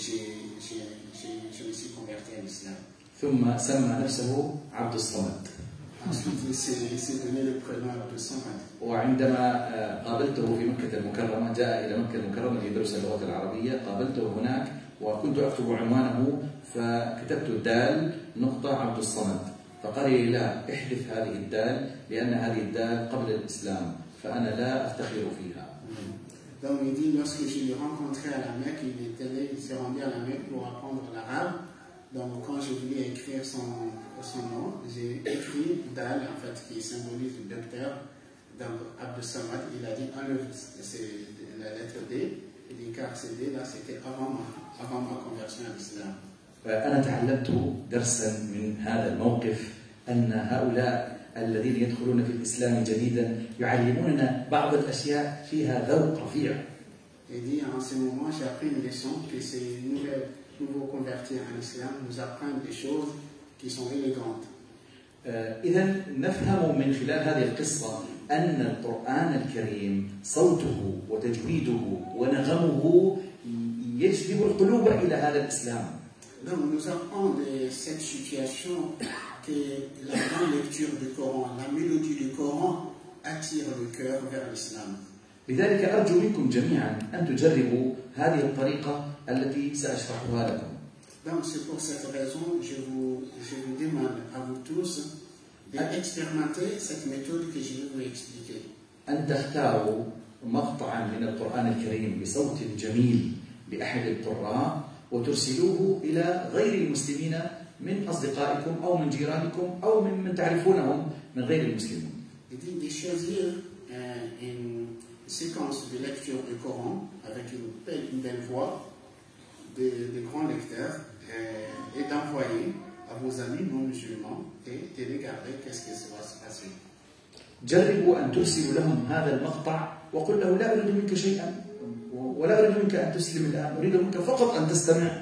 je me suis converti à l'islam. ثم سمى نفسه عبد الصمد. Ensuite il s'est donné le prénom Abdel Samad. وعندما قابلته في مكة المكرمة جاء إلى مكة المكرمة ليدرس اللغة العربية، قابلته هناك وكنت أكتب عنوانه فكتبت الدال نقطة عبد الصمد، فقال لي لا احذف هذه الدال لأن هذه الدال قبل الإسلام فأنا لا أفتخر فيها. Donc il dit lorsque je l'ai rencontré à la Mecque, il s'est rendu à la Mecque pour apprendre l'arabe. Donc quand je voulais écrire son nom, j'ai écrit Dal en fait qui symbolise le docteur. Donc Abdel Samad, il a dit enlève la lettre D. Il dit car ce D là c'était avant ma conversion à l'islam. أنا تعلمت درسا من هذا الموقف أن هؤلاء الذين يدخلون في الإسلام جديدا يعلموننا بعض الأشياء فيها ذوق رفيع. Il dit en ce moment j'ai appris une leçon que ces nouveaux convertis en islam nous apprennent des choses qui sont élégantes. إذا نفهم من خلال هذه القصة أن القرآن الكريم صوته وتجويده ونغمه يجذب القلوب إلى هذا الإسلام. Donc nous apprenons de cette situation que la grande lecture du Coran, la mélodie du Coran attire le cœur vers l'islam. لذلك أرجو منكم جميعا أن تجربوا هذه الطريقة التي سأشرحها لكم. Donc c'est pour cette raison je vous demande à vous tous d'expérimenter cette méthode que je vais vous expliquer. أن تختاروا مقطعا من القرآن الكريم بصوت جميل لأحد القراء وترسلوه إلى غير المسلمين من أصدقائكم أو من جيرانكم أو من تعرفونهم من غير المسلمين. Il dit de choisir une séquence de lecture du Coran avec une belle voix de grands lecteurs et d'envoyer à vos amis non musulmans et de regarder qu'est-ce qui va se passer. جربوا أن ترسلوا لهم هذا المقطع وقل له لا أريد منك شيئا ولا أريد منك أن تسلم الآن، أريد منك فقط أن تستمع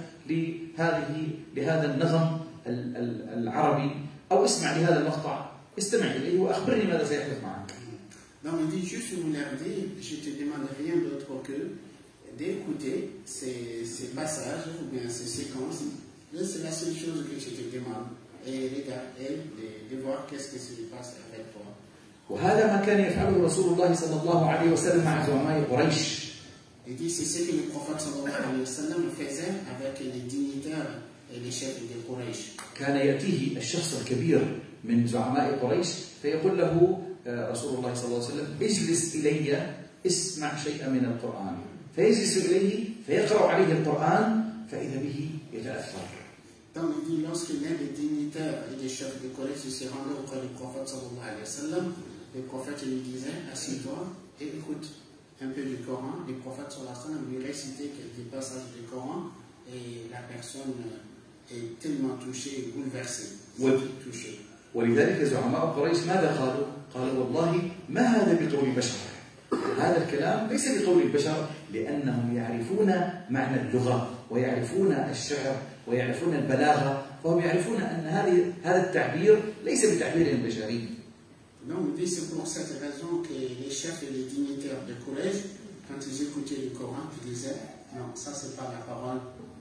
لهذا النغم العربي أو اسمع لهذا المقطع، استمع إليه وأخبرني ماذا سيحدث معك. Donc il dit juste vous leur dire, je te demande rien d'autre que d'écouter ces passages ou bien ces séquences. C'est la seule chose que je te demande et regarder de voir qu'est-ce qui se passe avec toi. وهذا ما كان يفعله رسول الله صلى الله عليه وسلم مع زعماء قريش. Il dit c'est ce que le prophète sallallahu alayhi wa sallam faisait avec les dignitaires et les chefs de Quraysh. كان يأتيه الشخص الكبير من زعماء قريش فيقول له رسول الله صلى الله عليه وسلم اجلس إلي اسمع شيئا من القرآن، فيجلس إليه فيقرأ عليه القرآن فإذا به يتأثر. Donc il dit lorsque l'un des dignitaires et des chefs de Quraysh se rendaient auprès du prophète sallallahu alayhi wa sallam, le prophète lui disait assieds-toi et écoute un peu du Coran. Le prophète sallallahu alayhi wa sallam lui récitait quelques passages du Coran et la personne est tellement touchée et bouleversée. touchée. ولذلك زعماء قريش ماذا قالوا؟ قالوا والله ما هذا بقول البشر، هذا الكلام ليس بقول البشر، لأنهم يعرفون معنى اللغة ويعرفون الشعر ويعرفون البلاغة، فهم يعرفون أن هذا التعبير ليس بتعبير بشري. Donc c'est pour cette raison que les chefs et les dignitaires de Quraysh, quand ils écoutaient le Coran, ils disaient non, ça c'est pas la parole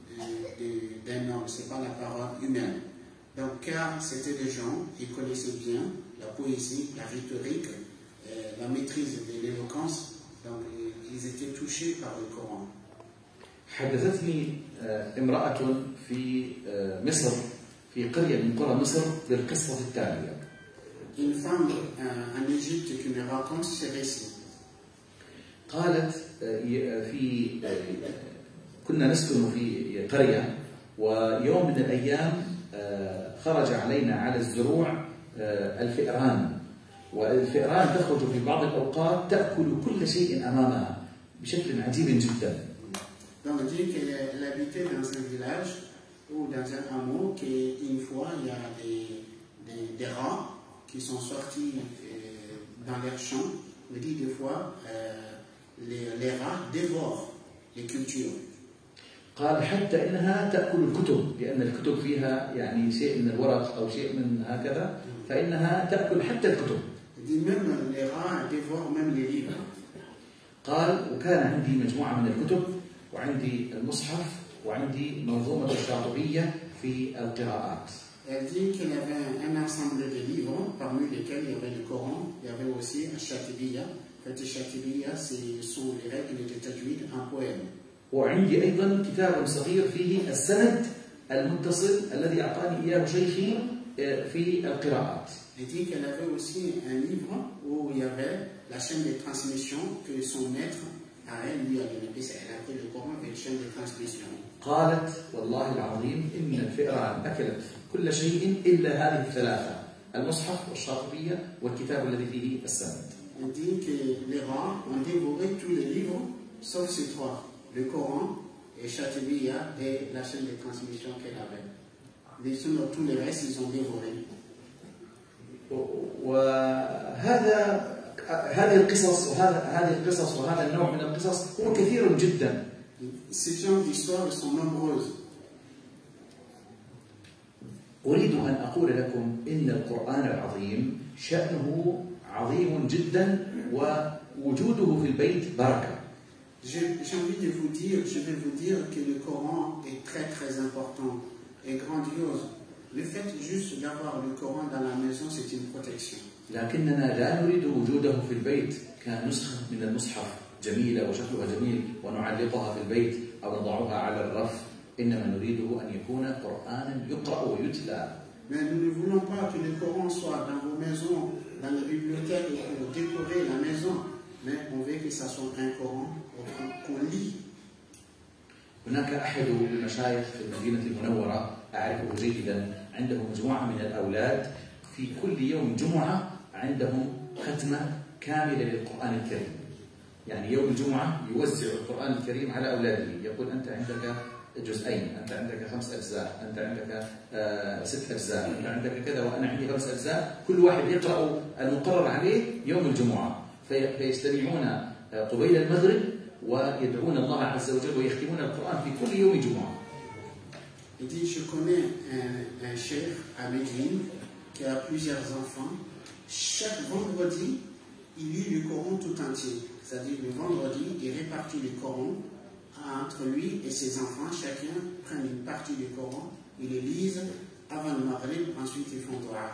d'un homme, c'est pas la parole humaine. Donc car c'était des gens, ils connaissaient bien la poésie, la rhétorique, la maîtrise de l'éloquence, donc ils étaient touchés par le Coran. حدثتني امرأة في مصر في قرية من قرى مصر بالقصة التالية. Une femme en Égypte qui me raconte ce récit. قالت كنا نسكن في قرية ويوم من الأيام خرج علينا على الزروع الفئران، والفئران تخرج في بعض الأوقات تأكل كل شيء أمامها بشكل عجيب جدا. Donc on dit qu'elle habitait dans un village ou dans un hameau qu'une fois il y a des rats qui sont sortis dans leurs champs. On dit des fois les rats dévorent les cultures. قال حتى إنها تأكل الكتب، لأن الكتب فيها يعني شيء من الورق أو شيء من هكذا، فإنها تأكل حتى الكتب. Il dit même les rats dévorent même les livres. قال وكان عندي مجموعة من الكتب وعندي المصحف وعندي منظومة الشاطبية في القراءات. Elle dit qu'il y avait un ensemble de livres parmi lesquels il y avait le Coran, il y avait aussi un Shatibiya. En fait, le Shatibiya, ce sont les règles de tajwid en poème. وعندي أيضا كتاب صغير فيه السند المتصل الذي أعطاني إياه شيخي في القراءات. Il dit qu'elle avait aussi un livre où il y avait la chaîne de transmission que son maître à elle lui a donné. Elle a pris le Coran avec la chaîne de transmission. قالت والله العظيم إن الفئران أكلت كل شيء إلا هذه الثلاثة، المصحف والشاطبية والكتاب الذي فيه السند. Il dit que les rats ont dévoré tous les livres sauf ces trois, le Coran et Shatibiya et la chaîne de transmission qu'elle avait. Tous les restes ils ont dévoré. هذه القصص وهذا النوع من القصص هو كثير جدا. Ces genres d'histoires sont nombreuses. أريد أن أقول لكم إن القرآن العظيم شأنه عظيم جدا ووجوده في البيت بركة. J'ai envie de vous dire, je vais vous dire que le Coran est très très important et grandiose. Le fait juste d'avoir le Coran dans la maison, c'est une protection. لكننا لا نريد وجوده في البيت كنسخة من المصحف جميلة وشكلها جميل ونعلقها في البيت أو نضعها على الرف، إنما نريده أن يكون قرآنا يقرأ ويتلى Mais nous ne voulons pas que le Coran soit dans vos maisons, dans les bibliothèques pour décorer la maison, mais on veut que ça soit un Coran qu'on lit. هناك أحد المشايخ في المدينة المنورة أعرفه جيدا، عنده مجموعة من الأولاد في كل يوم جمعة عندهم ختمة كاملة للقرآن الكريم. يعني يوم الجمعة يوزع القرآن الكريم على أولاده، يقول أنت عندك جزئين، أنت عندك 5 أجزاء، أنت عندك 6 أجزاء، أنت عندك كذا، وأنا عندي 5 أجزاء، كل واحد يقرأ المقرر عليه يوم الجمعة، فيجتمعون قبيل المغرب ويدعون الله عز وجل ويختمون القرآن في كل يوم جمعة. Il dit, je connais un cheikh à Médine qui a plusieurs enfants. Chaque vendredi, il lit le Coran tout entier. C'est-à-dire le vendredi, il répartit le Coran entre lui et ses enfants. Chacun prend une partie du Coran, ils le lisent avant le Maghrib, ensuite ils font dua.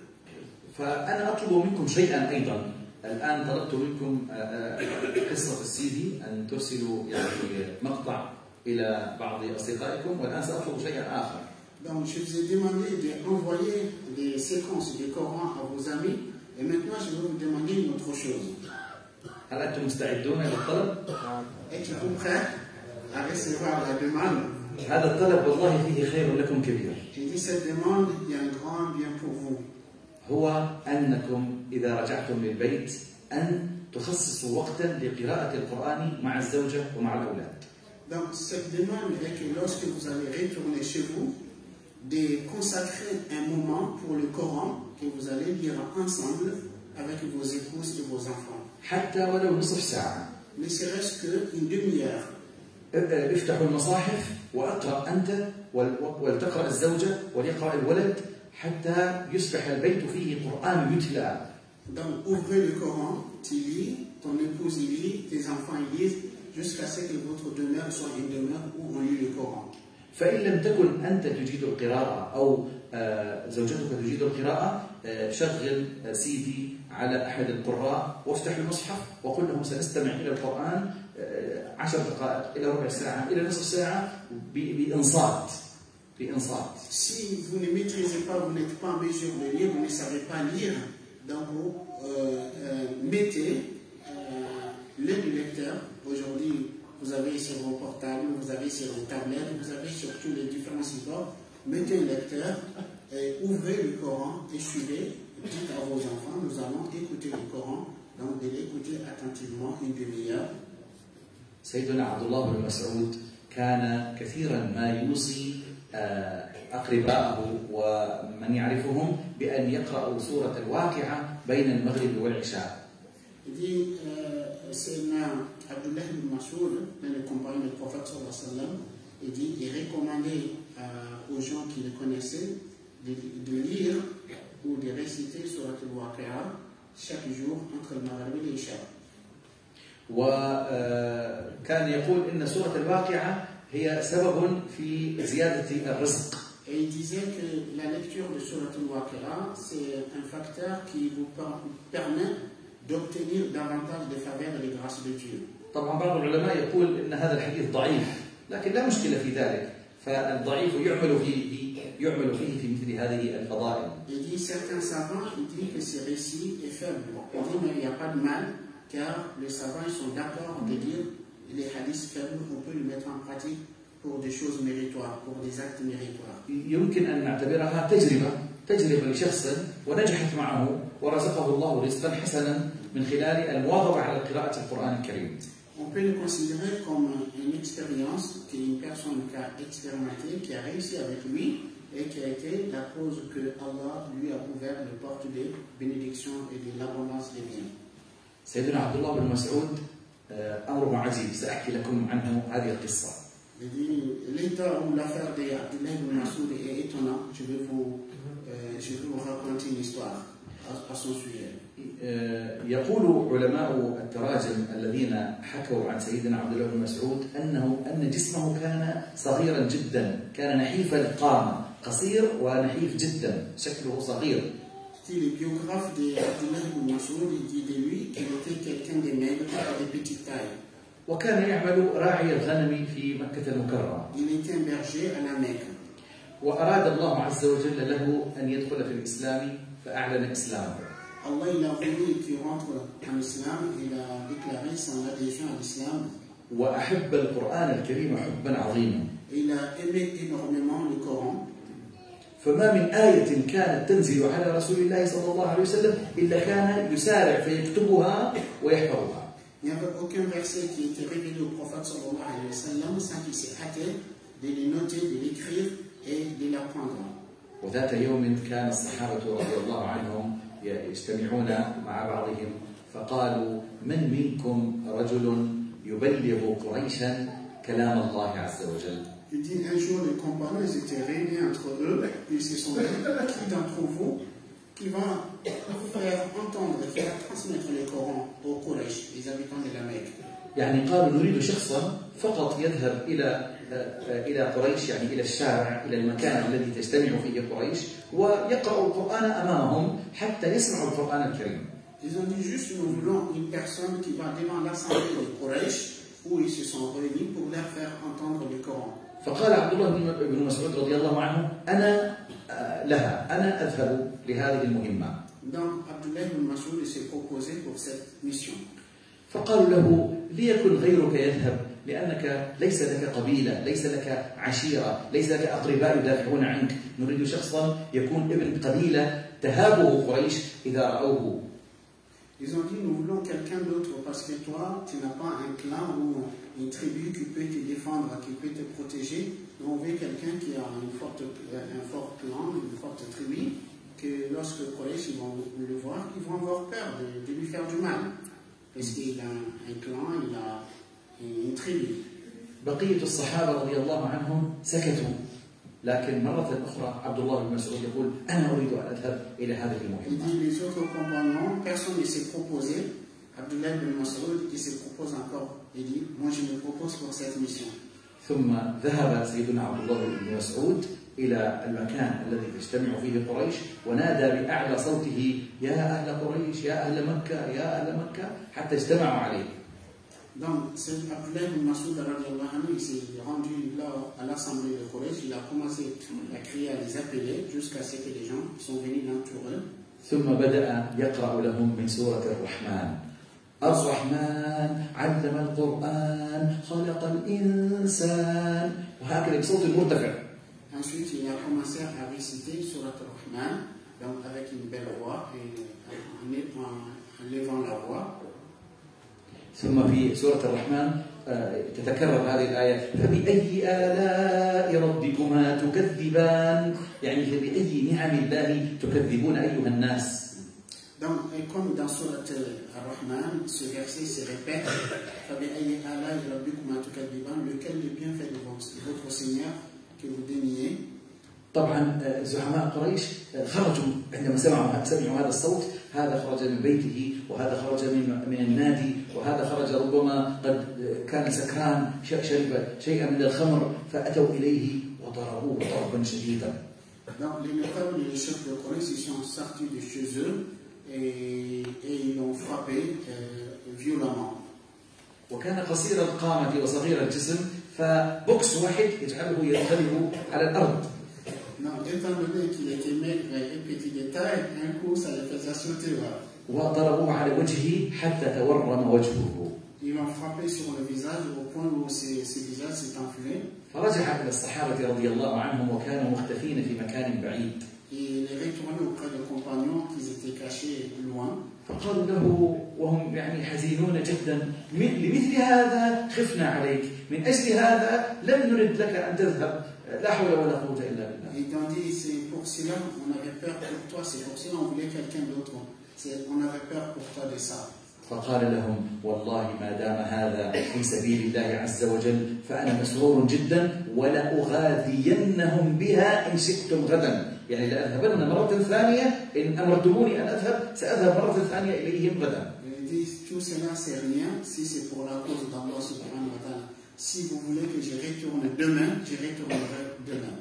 فأنا أطلب منكم شيئا أيضا. الآن طلبت منكم قصة السيدي أن ترسلوا يعني مقطع إلى بعض أصدقائكم، والآن سأطلب شيئا آخر. Donc je vous ai demandé d'envoyer des séquences du Coran à vos amis, et maintenant je vais vous demander une autre chose. هل أنتم مستعدون للطلب؟ Êtes-vous prêts à recevoir la demande? هذا الطلب والله فيه خير لكم كبير. J'ai dit cette demande, il y a un grand bien pour vous. هو أنكم إذا رجعتم للبيت أن تخصصوا وقتا لقراءة القرآن مع الزوجة ومع الأولاد. Donc cette demande est que lorsque vous allez retourner chez vous, de consacrer un moment pour le Coran que vous allez lire ensemble avec vos épouses et vos enfants. حتى ولو نصف ساعة. Ne serait-ce qu'une demi-heure. افتحوا المصاحف وأقرأ أنت ولتقرأ الزوجة وليقرأ الولد حتى يصبح البيت فيه قرآن يتلى. Donc ouvrez le Coran, tu lis, ton épouse y lit, tes enfants y lisent, jusqu'à ce que votre demeure soit une demeure où on lit le Coran. فإن لم تكن أنت تجيد القراءة أو زوجتك تجيد القراءة، شغل سيدي على أحد القراء وافتح المصحف وقل لهم سنستمع إلى القرآن 10 دقائق إلى ربع ساعة إلى نصف ساعة بإنصات. Si vous ne maîtrisez pas, vous n'êtes pas en mesure de lire, vous ne savez pas lire, donc vous mettez le lecteur. Aujourd'hui, vous avez sur vos portables, vous avez sur vos tablettes, vous avez sur tous les différents supports. Mettez un lecteur, ouvrez le Coran et suivez. Dites à vos enfants, nous allons écouter le Coran, donc de l'écouter attentivement une demi-heure. سيدنا عبد الله بن مسعود كان كثيرا ما يوصي أقرباءه ومن يعرفهم بأن يقرأوا سورة الواقعة بين المغرب والعشاء. Il dit, Sayyidina Abdullah ibn Mas'ud, le compagnon du prophète sallallahu alayhi wa sallam, il dit, il recommandait aux gens qui le connaissaient de lire ou de réciter Surat al-Waqi'a chaque jour entre le Maghrib et l'Isha. وكان يقول إن سورة الواقعة هي سبب في زيادة الرزق. Et il disait que la lecture de Surat al-Waqi'a, c'est un facteur qui vous permet d'obtenir davantage de faveurs et de grâces de Dieu. طبعا بعض العلماء يقول إن هذا الحديث ضعيف، لكن لا مشكلة في ذلك، فالضعيف يعمل فيه في مثل هذه الفضائل. Il dit certains savants, il dit que ce récit est faible. Il dit mais il n'y a pas de mal, car les savants ils sont d'accord de dire les hadiths faibles, on peut les mettre en pratique pour des choses méritoires, pour des actes méritoires. يمكن أن نعتبرها تجربة لشخص ونجحت معه ورزقه الله رزقا حسنا من خلال المواظبة على قراءة القرآن الكريم. On peut le considérer comme une expérience qu'une personne qui a expérimenté, qui a réussi avec lui et qui a été la cause que Allah lui a ouvert les portes de bénédiction et de l'abondance des biens. سيدنا عبد الله بن مسعود أمر عجيب، سأحكي لكم عنه هذه القصة. L'état ou l'affaire d'Abdullah ibn Mas'ud est étonnant. Je vais vous raconter une histoire à son sujet. يقول علماء التراجم الذين حكوا عن سيدنا عبد الله بن مسعود أن جسمه كان صغيرا جدا، كان نحيف القامة، قصير ونحيف جدا، شكله صغير. Le biographe d'Abdullah ibn Mas'ud dit de lui qu'il était quelqu'un de maigre, de petite taille. وكان يعمل راعي الغنم في مكة المكرمة. Il était un berger à la Mecque. وأراد الله عز وجل له أن يدخل في الإسلام فأعلن إسلامه. Allah il a voulu qu'il rentre en islam, il a déclaré son adhésion à l'islam. وأحب القرآن الكريم حبا عظيما. Il a aimé énormément le Coran. فما من آية كانت تنزل على رسول الله صلى الله عليه وسلم إلا كان يسارع فيكتبها ويحفظها. Il n'y avait aucun verset qui était révélé au prophète sallallahu alayhi wa sallam sans qu'il s'est hâté de les noter, de l'écrire et de l'apprendre. وذات يوم كان الصحابة رضي الله عنهم يجتمعون مع بعضهم فقالوا: من منكم رجل يبلغ قريشا كلام الله عز وجل. Il dit un jour les compagnons ils étaient réunis entre eux et ils se sont dit qui d'entre vous qui va faire entendre et faire transmettre le Coran aux Quraysh, les habitants de la Mecque. يعني قالوا نريد شخصا فقط يذهب إلى قريش، يعني إلى الشارع، إلى المكان الذي تجتمع فيه قريش، ويقرأ القرآن أمامهم حتى يسمعوا القرآن الكريم. Ils ont dit juste nous voulons une personne qui va devant l'assemblée de Quraysh où ils se sont réunis pour leur faire entendre le Coran. فقال عبد الله بن مسعود رضي الله عنه: أنا لها، أنا أذهب لهذه المهمة. Donc Abdullah ibn Mas'ud s'est proposé pour cette mission. فقالوا له: ليكن غيرك يذهب لأنك ليس لك قبيلة، ليس لك عشيرة، ليس لك أقرباء يدافعون عنك، نريد شخصا يكون ابن قبيلة تهابه قريش إذا رأوه. Ils ont dit nous voulons quelqu'un d'autre parce que toi tu n'as pas un clan ou une tribu qui peut te défendre, qui peut te protéger. Nous on veut quelqu'un qui a un fort clan, une forte tribu, que lorsque Quraysh ils vont le voir, ils vont avoir peur de lui faire du mal. Parce qu'il a un clan, il a une tribu. بقية الصحابة رضي الله عنهم سكتوا، لكن مرة أخرى عبد الله بن مسعود يقول: أنا أريد أن أذهب إلى هذه Il المهمة. dit les autres compagnons, personne ne s'est proposé. Abdullah ibn Mas'ud, il se propose encore. Il dit, moi je me propose pour cette mission. ثم ذهب سيدنا عبد الله بن مسعود إلى المكان الذي تجتمع فيه قريش ونادى بأعلى صوته: يا أهل قريش، يا أهل مكة، يا أهل مكة، حتى اجتمعوا عليه. Donc, Abdullah ibn Mas'ud, il s'est rendu là à l'assemblée de Quraysh, il a commencé à crier, à les appeler, jusqu'à ce que les gens sont venus l'entourer. ثم بدأ يقرأ لهم من سورة الرحمن: الرحمن علم القرآن خلق الإنسان، وهكذا بصوت مرتفع. Ensuite, il a commencé à réciter Surat al-Rahman, donc avec une belle voix et en levant la voix. ثم في سورة الرحمن تتكرر هذه الآية: فبأي آلاء ربكما تكذبان، يعني فبأي نعم الله تكذبون أيها الناس. Donc, et comme dans Surat al-Rahman, ce verset se répète: فبأي آلاء ربكما تكذبان, lequel le bienfait de votre Seigneur que vous déniez. طبعا زعماء قريش خرجوا عندما سمعوا هذا الصوت، هذا خرج من بيته وهذا خرج من النادي وهذا خرج ربما قد كان سكران شرب شيئا من الخمر، فأتوا إليه وضربوه ضربا شديدا. Donc les notables et les chefs de Quraysh sont sortis de chez eux et ils l'ont frappé violemment. وكان قصير القامة وصغير الجسم، فبوكس واحد يجعله ينقلب على الأرض. Non, étant donné qu'il était maigre et petit de taille, un coup ça le faisait sauter. وضربوه على وجهه حتى تورم وجهه. Ils l'ont frappé sur le visage au point où ses visages s'est enflé. فرجع إلى الصحابة رضي الله عنهم وكانوا مختفين في مكان بعيد. Il est retourné auprès des compagnons qui étaient cachés loin. فقالوا له وهم يعني حزينون جدا: لمثل هذا خفنا عليك، من أجل هذا لم نرد لك أن تذهب، لا حول ولا قوة إلا بالله. Ils ont dit c'est pour cela on avait peur pour toi, c'est pour cela on voulait quelqu'un d'autre. On avait peur pour toi de ça. فقال لهم: والله ما دام هذا في سبيل الله عز وجل فأنا مسرور جدا ولأغاذينهم بها إن شئتم غدا، يعني لأذهبن مرة ثانية إن أمرتموني أن أذهب سأذهب مرة ثانية إليهم غدا. Il dit tout cela c'est rien si c'est pour la cause d'Allah subhanahu wa ta'ala. Si vous voulez que je retourne demain, je retournerai demain.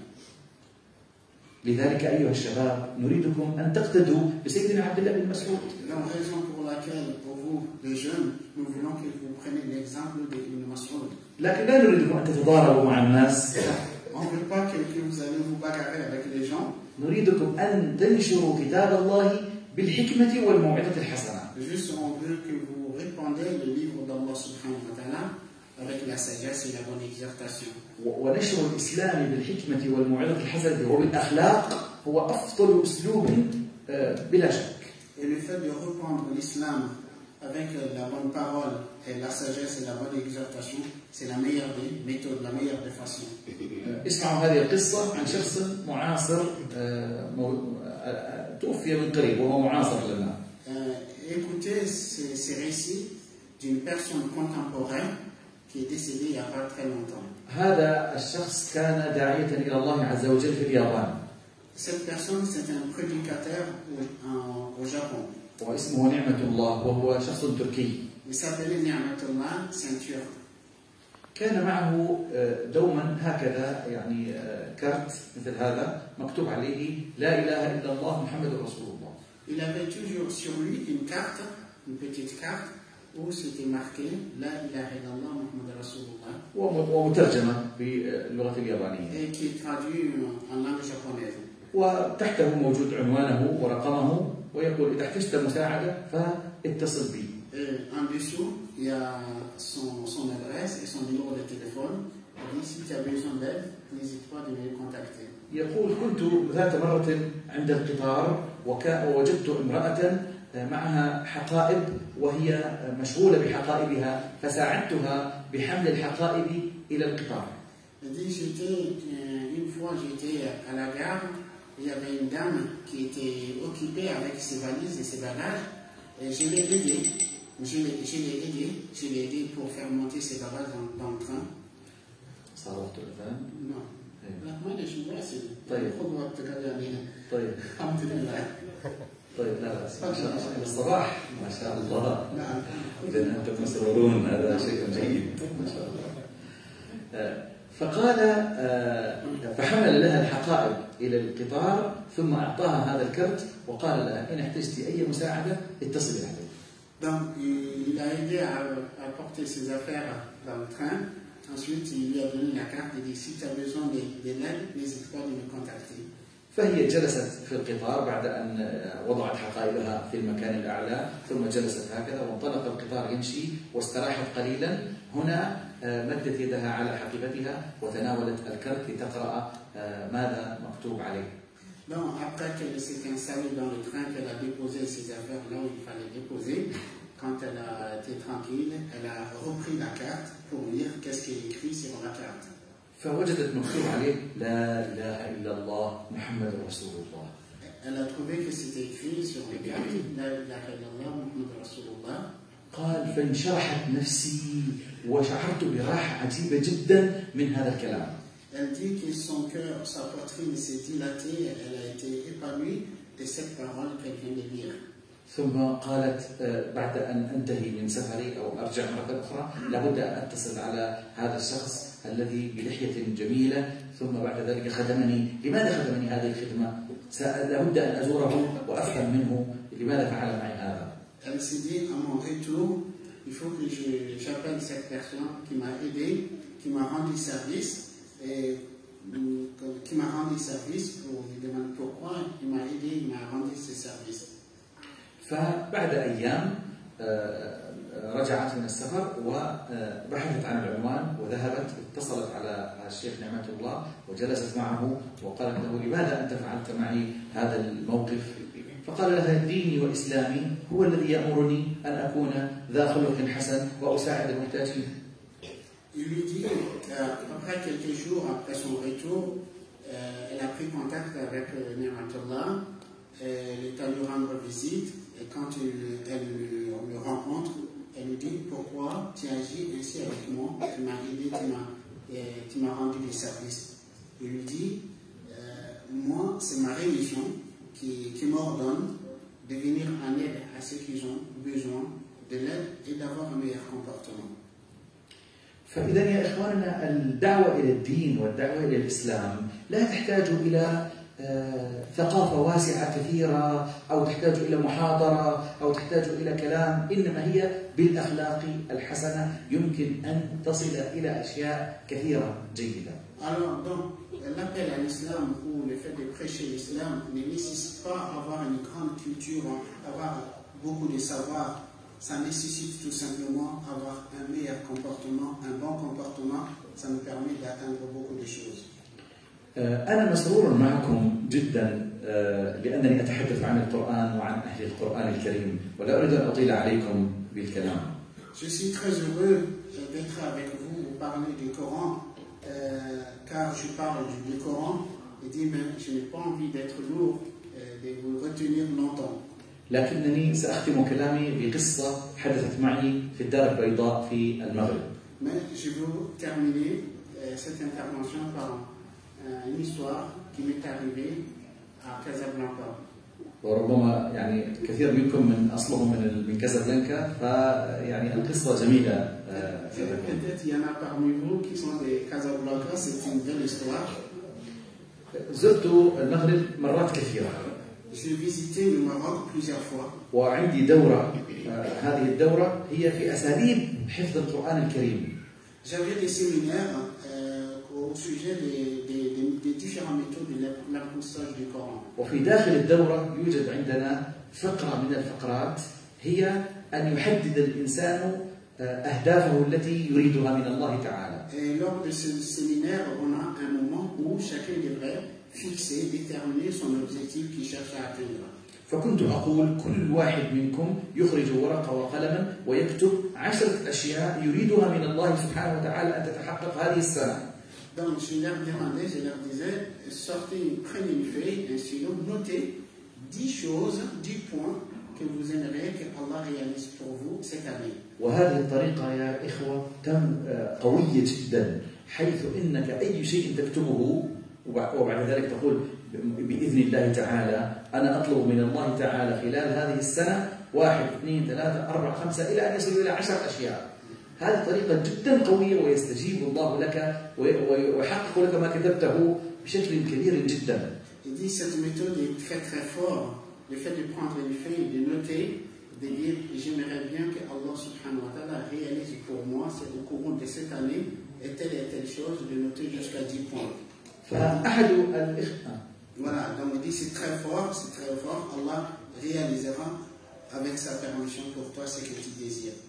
لذلك أيها الشباب نريدكم أن تقتدوا بسيدنا عبد الله بن مسعود. La raison pour laquelle, pour vous, les jeunes, nous voulons que vous preniez l'exemple d'Ibn Mas'ud. لكن لا نريدكم أن تتضاربوا مع الناس. On On ne veut pas que vous allez vous bagarrer avec les gens. نريدكم أن تنشروا كتاب الله بالحكمة والموعظة الحسنة. Juste, on veut que vous répandez le livre d'Allah subhanahu wa ta'ala avec la sagesse et la bonne exhortation. ونشر الإسلام بالحكمة والموعظة الحسنة وبالأخلاق هو أفضل أسلوب بلا شك. Et le fait de reprendre l'islam avec la bonne parole et la sagesse et la bonne exhortation, c'est la meilleure des méthodes, la meilleure des façons. اسمعوا هذه القصة عن شخص معاصر توفي من قريب وهو معاصر لنا. Écoutez ces récits d'une personne contemporaine qui est décédée il n'y a pas très longtemps. هذا الشخص كان داعية إلى الله عز وجل في اليابان. Cette personne, c'est un prédicateur au Japon. واسمه نعمة الله وهو شخص تركي. Il s'appelait Ni'matullah, c'est un Turc. كان معه دوما هكذا يعني كارت مثل هذا مكتوب عليه لا إله إلا الله محمد رسول الله. Il avait toujours sur lui une carte, une petite carte où c'était marqué La ilaha illallah Muhammad Rasulullah. ومترجمة باللغة اليابانية. Et qui est traduit en langue japonaise. وتحته موجود عنوانه ورقمه ويقول إذا احتجت مساعدة فاتصل بي. En dessous, il y a son adresse et son numéro de téléphone. Il dit si tu as besoin d'aide, n'hésite pas de me contacter. يقول كنت ذات مرة عند القطار ووجدت امرأة معها حقائب وهي مشغولة بحقائبها فساعدتها بحمل الحقائب إلى القطار. Il dit une fois j'étais à la gare, il y avait une dame qui était occupée avec ses valises et ses bagages et je l'ai aidé. Je l'ai aidé pour faire monter ses bagages dans le train. صارت الآن؟ Non. لا معلش مواصل. طيب. خذ وقتك علينا. طيب. الحمد لله. طيب لا بأس. ما شاء الله. الصباح ما شاء الله. نعم. إذا أنتم مسرورون هذا شيء جيد ما شاء الله. فقال فحمل لها الحقائب إلى القطار ثم أعطاها هذا الكرت وقال لها إن احتجت أي مساعدة اتصلي علي. Donc il a aidé à porter ses affaires dans le train. Ensuite il lui a donné la carte et dit si tu as besoin de l'aide, n'hésite pas de me contacter. فهي جلست في القطار بعد أن وضعت حقائبها في المكان الأعلى ثم جلست هكذا وانطلق القطار يمشي واستراحت قليلا. هنا مدت يدها على حقيبتها وتناولت الكرت لتقرأ ماذا مكتوب عليه. Donc après qu'elle s'est installée dans le train, qu'elle a déposé ses affaires là où il fallait déposer, quand elle a été tranquille, elle a repris la carte pour lire qu'est-ce qui est écrit sur la carte. فوجدت مكتوب عليه لا إله إلا الله محمد رسول الله. Elle a trouvé que c'était écrit sur la carte لا إله إلا الله محمد رسول الله. قال فانشرحت نفسي وشعرت براحة عجيبة جدا من هذا الكلام. Elle dit que son cœur, sa poitrine s'est dilatée, elle a été épanouie de cette parole qu'elle vient de lire. ثم قالت بعد أن أنتهي من سفري أو أرجع مرة أخرى لابد أن أتصل على هذا الشخص الذي بلحية جميلة ثم بعد ذلك خدمني. لماذا خدمني هذه الخدمة؟ لابد أن أزوره وأفهم منه لماذا فعل معي هذا. Elle s'est dit à mon retour, il faut que j'appelle cette personne qui m'a aidé, qui m'a rendu service. Et qui m'a rendu service pour lui demander pourquoi il m'a aidé, il m'a rendu ses services. فبعد أيام رجعت من السفر وبحثت عن العنوان وذهبت اتصلت على الشيخ نعمة الله وجلست معه وقالت له لماذا أنت فعلت معي هذا الموقف؟ فقال لها ديني وإسلامي هو الذي يأمرني أن أكون ذا خلق حسن وأساعد المحتاجين. Il lui dit qu'après quelques jours après son retour, elle a pris contact avec Ni'matullah, elle est allée rendre visite et quand elle le rencontre, elle lui dit pourquoi tu agis ainsi avec moi, tu m'as aidé, tu m'as rendu des services. Il lui dit moi c'est ma religion qui m'ordonne de venir en aide à ceux qui ont besoin de l'aide et d'avoir un meilleur comportement. فإذا يا إخواننا الدعوة إلى الدين والدعوة إلى الإسلام لا تحتاج إلى ثقافة واسعة كثيرة أو تحتاج إلى محاضرة أو تحتاج إلى كلام، إنما هي بالأخلاق الحسنة يمكن أن تصل إلى أشياء كثيرة جيدة. Alors, donc, l'appel à l'islam ou le fait de prêcher l'islam ne nécessite pas avoir une grande culture, avoir beaucoup de savoir. Ça nécessite tout simplement avoir un meilleur comportement, un bon comportement. Ça nous permet d'atteindre beaucoup de choses. أنا مسرور معكم جدا لأنني أتحدث عن القرآن وعن أهل القرآن الكريم ولا أريد أن أطيل عليكم بالكلام. Je suis très heureux d'être avec vous pour parler du Coran, car je parle du Coran et dis même je n'ai pas envie d'être lourd, de vous retenir longtemps. لكنني سأختم كلامي بقصة حدثت معي في الدار البيضاء في المغرب. Mais je veux terminer cette intervention par une histoire qui m'est arrivée à Casablanca. وربما يعني كثير منكم من أصلهم من كازابلانكا فيعني القصة جميلة. Peut-être il y en a parmi vous qui sont des Casablanca, c'est une belle histoire. زرت المغرب مرات كثيرة. J'ai visité le Maroc plusieurs fois. وعندي دورة هذه الدورة هي في أساليب حفظ القرآن الكريم. J'avais des séminaires au sujet des différentes méthodes de l'apprentissage du Coran. وفي داخل الدورة يوجد عندنا فقرة من الفقرات هي أن يحدد الإنسان أهدافه التي يريدها من الله تعالى. Et lors de ce séminaire, on a un moment où chacun devrait fixer, déterminer son objectif qu'il cherche à atteindre. فكنت أقول كل واحد منكم يخرج ورقة وقلما ويكتب 10 أشياء يريدها من الله سبحانه وتعالى أن تتحقق هذه السنة. Donc je leur demandais, je leur disais, sortez, prenez une feuille, un stylo, notez 10 choses, 10 points que vous aimeriez que Allah réalise pour vous cette année. وهذه الطريقة يا إخوة قوية جدا حيث إنك أي شيء تكتبه وبعد ذلك تقول بإذن الله تعالى أنا أطلب من الله تعالى خلال هذه السنة 1 2 3 4 5 إلى أن يصل إلى 10 أشياء. هذه طريقة جدا قوية ويستجيب الله لك ويحقق لك ما كتبته بشكل كبير جدا. Il dit cette méthode est très très forte. Le fait de prendre une feuille, de noter, de dire j'aimerais bien que Allah subhanahu wa ta'ala réalise pour moi au courant de cette année et telle chose, de noter jusqu'à 10 points. Voilà, donc il dit c'est très fort, Allah réalisera avec sa permission pour toi ce que tu désires.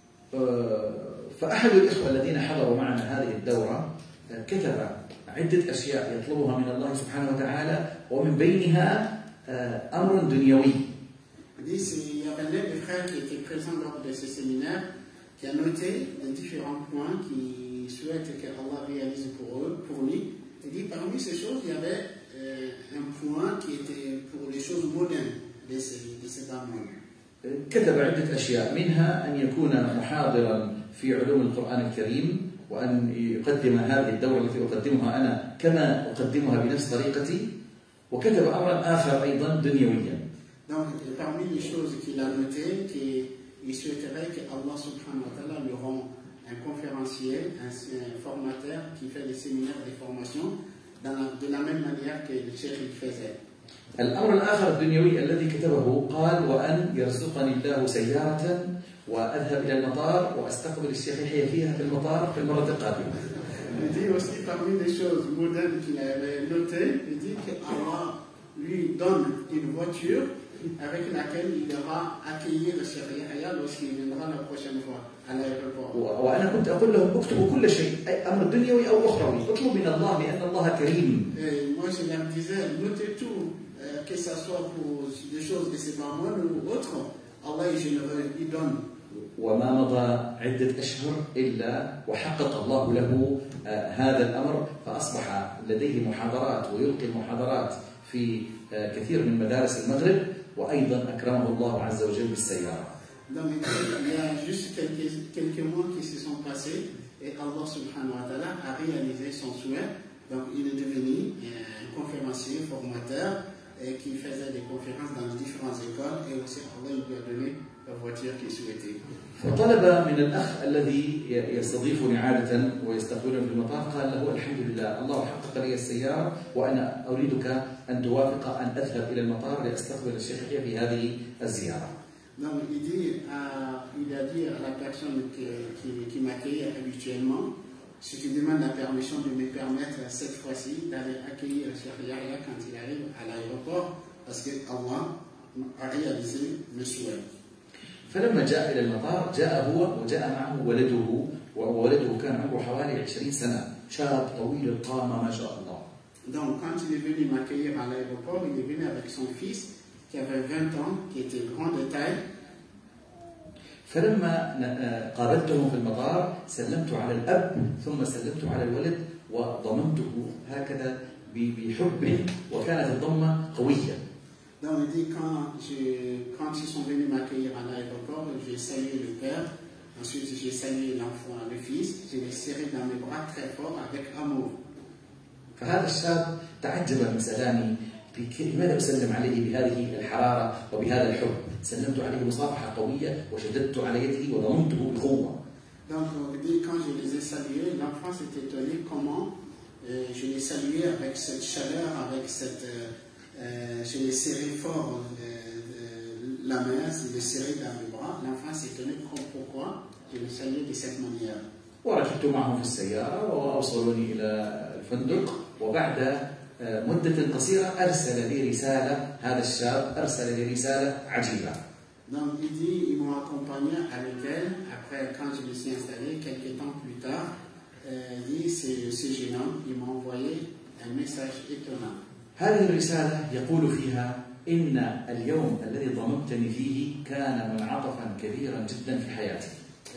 فأحد الإخوة الذين حضروا معنا هذه الدورة كتب عدة أشياء يطلبها من الله سبحانه وتعالى ومن بينها أمر دنيوي. Il y avait l'un des frères qui était présent lors de ce séminaire qui a noté les différents points qu'il souhaite que Allah réalise pour lui. Il dit parmi ces choses, il y avait un point qui était pour les choses modernes de cet monde. كتب عدة أشياء منها أن يكون محاضرا في علوم القرآن الكريم وأن يقدم هذه الدورة التي أقدمها أنا كما أقدمها بنفس طريقتي وكتب أمرا آخر أيضا دنيويا. Donc parmi les choses qu'il a notées, qu'il souhaiterait que Allah subhanahu wa ta'ala lui rende un conférencier, un formateur qui fait des séminaires de formation de la même manière que le cheikh il faisait. الأمر الآخر الدنيوي الذي كتبه قال وأن يرزقني الله سيارة وأذهب إلى المطار وأستقبل الشيخ يحيى فيها في المطار في المرة القادمة. Il dit aussi parmi les choses modernes qu'il avait notées, il dit que Allah lui donne une voiture avec laquelle il ira accueillir le cheikh Yahya lorsqu'il viendra la prochaine fois à l'aéroport. وأنا كنت أقول لهم اكتبوا كل شيء أمر دنيوي أو أخروي اطلبوا من الله لأن الله كريم. Moi je leur disais notez tout, que ce soit pour des choses de ces mamans ou autres, Allah est généreux, il donne. وما مضى عدة أشهر إلا وحقق الله له هذا الأمر فأصبح لديه محاضرات ويلقي محاضرات في كثير من مدارس المغرب وأيضا أكرمه الله عز وجل بالسيارة. Donc il y a juste quelques mois qui se sont passés et Allah subhanahu wa ta'ala a réalisé son souhait. Donc il est devenu un conférencier, formateur et qui faisait des conférences dans les différentes écoles et aussi Allah lui a donné la voiture qu'il souhaitait. فطلب من الأخ الذي يستضيفني عادة ويستقبلني في المطار قال له الحمد لله الله حقق لي السيارة وأنا أريدك أن توافق أن أذهب إلى المطار لأستقبل الشيخ يحيى في هذه الزيارة. Donc il a dit à la personne qui m'accueille habituellement, si tu demandes la permission de me permettre cette fois-ci d'aller accueillir Cheikh Yahya quand il arrive à l'aéroport, parce que Allah a réalisé mes souhaits. فلما جاء إلى المطار جاء هو وجاء معه ولده، وولده كان عمره حوالي 20 سنة، شاب طويل القامة ما شاء الله. Donc quand il est venu m'accueillir à l'aéroport, il est venu avec son fils qui avait 20 ans, qui était grand de taille. فلما قابلته في المطار سلمت على الأب ثم سلمت على الولد وضممته هكذا بحب، وكانت الضمة قوية. Donc il dit quand ils sont venus m'accueillir à l'aéroport, j'ai salué le père, ensuite j'ai salué l'enfant, le fils, je l'ai serré dans mes bras très fort avec amour. فهذا الشاب تعجب من سلامي، لماذا أسلم عليه بهذه الحرارة وبهذا الحب؟ سلمت عليه مصافحة قوية وشددت على يده وضممته بقوة. Donc quand je les ai salués, l'enfant s'est étonné comment je les saluais avec cette chaleur, avec cette... je les serrais fort la main, je les serrais dans mes bras. L'enfant s'est étonné pourquoi je les saluais de cette manière. وركبت معهم في السيارة وأوصلوني إلى الفندق، وبعد مدة قصيرة أرسل لي رسالة، هذا الشاب أرسل لي رسالة عجيبة. Donc il dit, ils m'ont accompagné à l'hôtel. Après, quand je me suis installé, quelques temps plus tard, il dit, ce jeune homme, il m'a envoyé un message étonnant. هذه الرسالة يقول فيها إن اليوم الذي ضممتني فيه كان منعطفا كبيرا جدا في حياتي.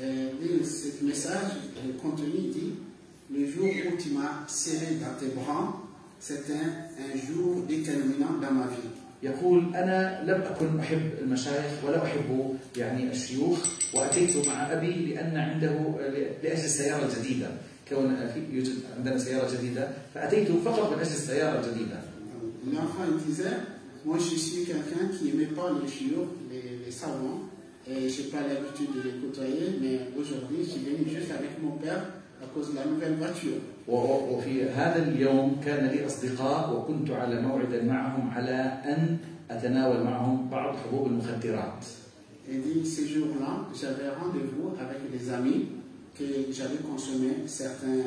Ce message, le contenu dit, le jour où tu m'as serré dans tes bras, c'était un jour déterminant dans ma vie. يقول أنا لم أكن أحب المشايخ ولا أحب يعني الشيوخ، وأتيت مع أبي لأن عنده لأجل السيارة الجديدة، كون يوجد عندنا سيارة جديدة فأتيت فقط من أجل السيارة الجديدة. L'enfant disait, moi je suis quelqu'un qui n'aimait pas les chiots, les savants, et je n'ai pas l'habitude de les côtoyer, mais aujourd'hui je suis venu juste avec mon père à cause de la nouvelle voiture. وفي هذا اليوم كان لي أصدقاء وكنت على موعد معهم على أن أتناول معهم بعض حبوب المخدرات. Et dit, ce jour-là, j'avais rendez-vous avec des amis que j'avais consommé certains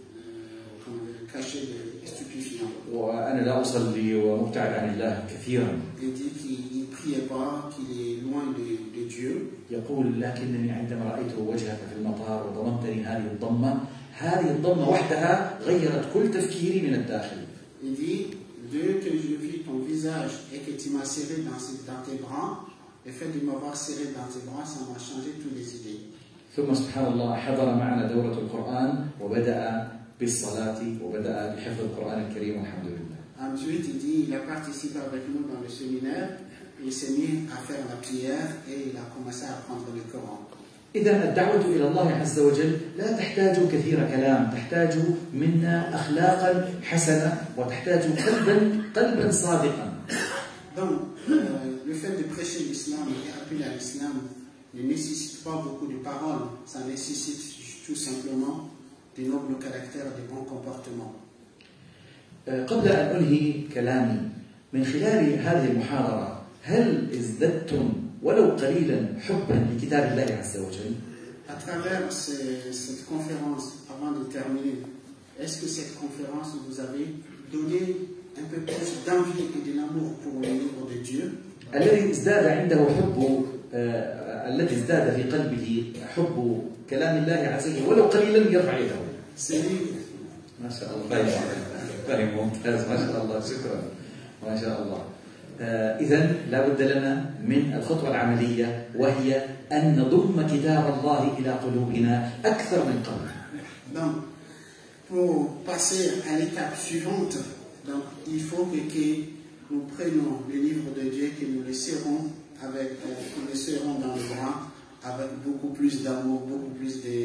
cachets de stupéfiants. وأنا لا أصلي ومبتعد عن الله كثيرا. Il dit qu'il ne priait pas, qu'il est loin de Dieu. يقول لكنني عندما رأيت وجهك في المطار وضممتني هذه الضمة وحدها غيرت كل تفكيري من الداخل. Il dit, dès que je vis ton visage et que tu m'as serré dans tes bras, le fait de m'avoir serré dans tes bras, ça m'a changé toutes les idées. ثم سبحان الله حضر معنا دورة القرآن وبدأ بالصلاة وبدأ بحفظ القرآن الكريم والحمد لله. Ensuite, il dit, il a participé avec nous dans le séminaire, il s'est mis à faire la prière et il a commencé à apprendre le Coran. إذا الدعوة إلى الله عز وجل لا تحتاج كثير كلام، تحتاج منا أخلاقا حسنة وتحتاج قلبا صادقا. Donc, le fait de prêcher l'islam et appeler à l'islam ne nécessite pas beaucoup de paroles, ça nécessite tout simplement de nobles caractères et de bons comportements. قبل أن أنهي كلامي، من خلال هذه المحاضرة هل ازددتم ولو قليلا حبا لكتاب الله عز وجل؟ À travers cette conférence, avant de terminer, est-ce que cette conférence vous avait donné un peu plus d'envie et de l'amour pour le livre de Dieu? الذي ازداد عنده حب الذي ازداد في قلبه حب كلام الله عز وجل ولو قليلا يرفع يده. ما شاء الله، طيب ممتاز، ما شاء الله، شكرا، ما شاء الله. إذن لا بد لنا من الخطوة العملية، وهي أن نضم كتاب الله إلى قلوبنا أكثر من قبل. Donc, pour passer à l'étape suivante, donc, il faut que nous prenions le livre de Dieu, que nous le serrons dans le bras avec beaucoup plus d'amour, beaucoup plus de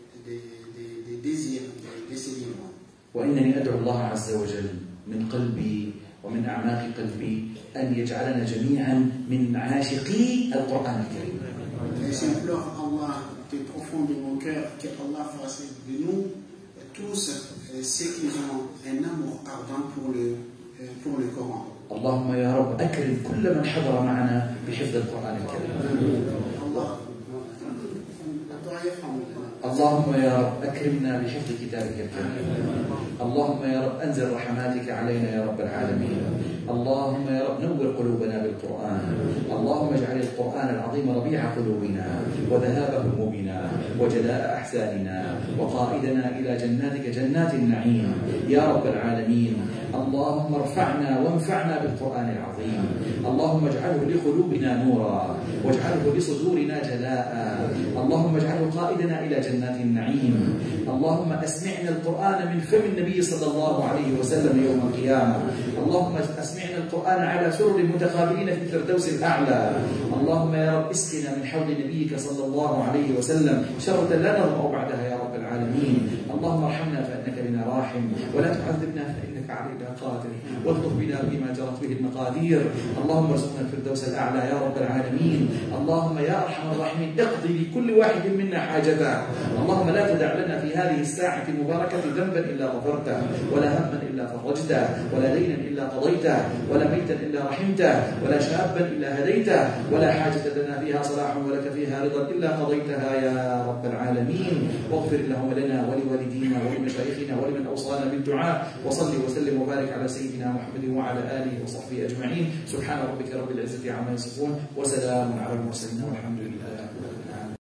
désir de ce livre. وإنني أدعو الله عز وجل من قلبي ومن أعماق قلبي أن يجعلنا جميعا من عاشقي القرآن الكريم. J'implore Allah du profond de mon cœur que Allah fasse de nous tous ceux qui ont un amour ardent pour le Coran. اللهم يا رب أكرم كل من حضر معنا بحفظ القرآن الكريم. اللهم يا رب أكرمنا بحفظ كتابك الكريم. اللهم يا رب أنزل رحماتك علينا يا رب العالمين. اللهم يا رب نور قلوبنا بالقرآن. اللهم اجعل القرآن العظيم ربيع قلوبنا وذهاب همومنا وجلاء أحزاننا وقائدنا إلى جناتك جنات النعيم يا رب العالمين. اللهم ارفعنا وانفعنا بالقرآن العظيم. اللهم اجعله لقلوبنا نورا واجعله لصدورنا جلاء. اللهم اجعله قائدنا إلى جنات النعيم. اللهم أسمعنا القرآن من فم النبي صلى الله عليه وسلم يوم القيامة. اللهم أسمعنا القرآن على سرر متقابلين في الفردوس الأعلى. اللهم يا رب اسقنا من حوض نبيك صلى الله عليه وسلم شربة لا نظمأ بعدها يا رب العالمين. اللهم ارحمنا فإنك بنا راحم ولا تعذبنا فإنك علينا قادر والطف بنا بما جرت به المقادير. اللهم ارزقنا الفردوس الأعلى يا رب العالمين. اللهم يا أرحم الراحمين اقضي لكل واحد منا حاجته. اللهم لا تدع لنا في هذه الساعة المباركة ذنبا إلا غفرته ولا هما إلا فرجته ولا دينا إلا قضيته ولا ميتا إلا رحمته ولا شابا إلا هديته ولا حاجة لنا فيها صلاح ولك فيها رضا إلا قضيتها يا رب العالمين. واغفر اللهم لنا ولوالدينا ولمشايخنا ولمن أوصانا بالدعاء. وصل وسلم وبارك على سيدنا محمد وعلى آله وصحبه أجمعين. سبحان ربك رب العزة عما يصفون وسلام على المرسلين والحمد لله.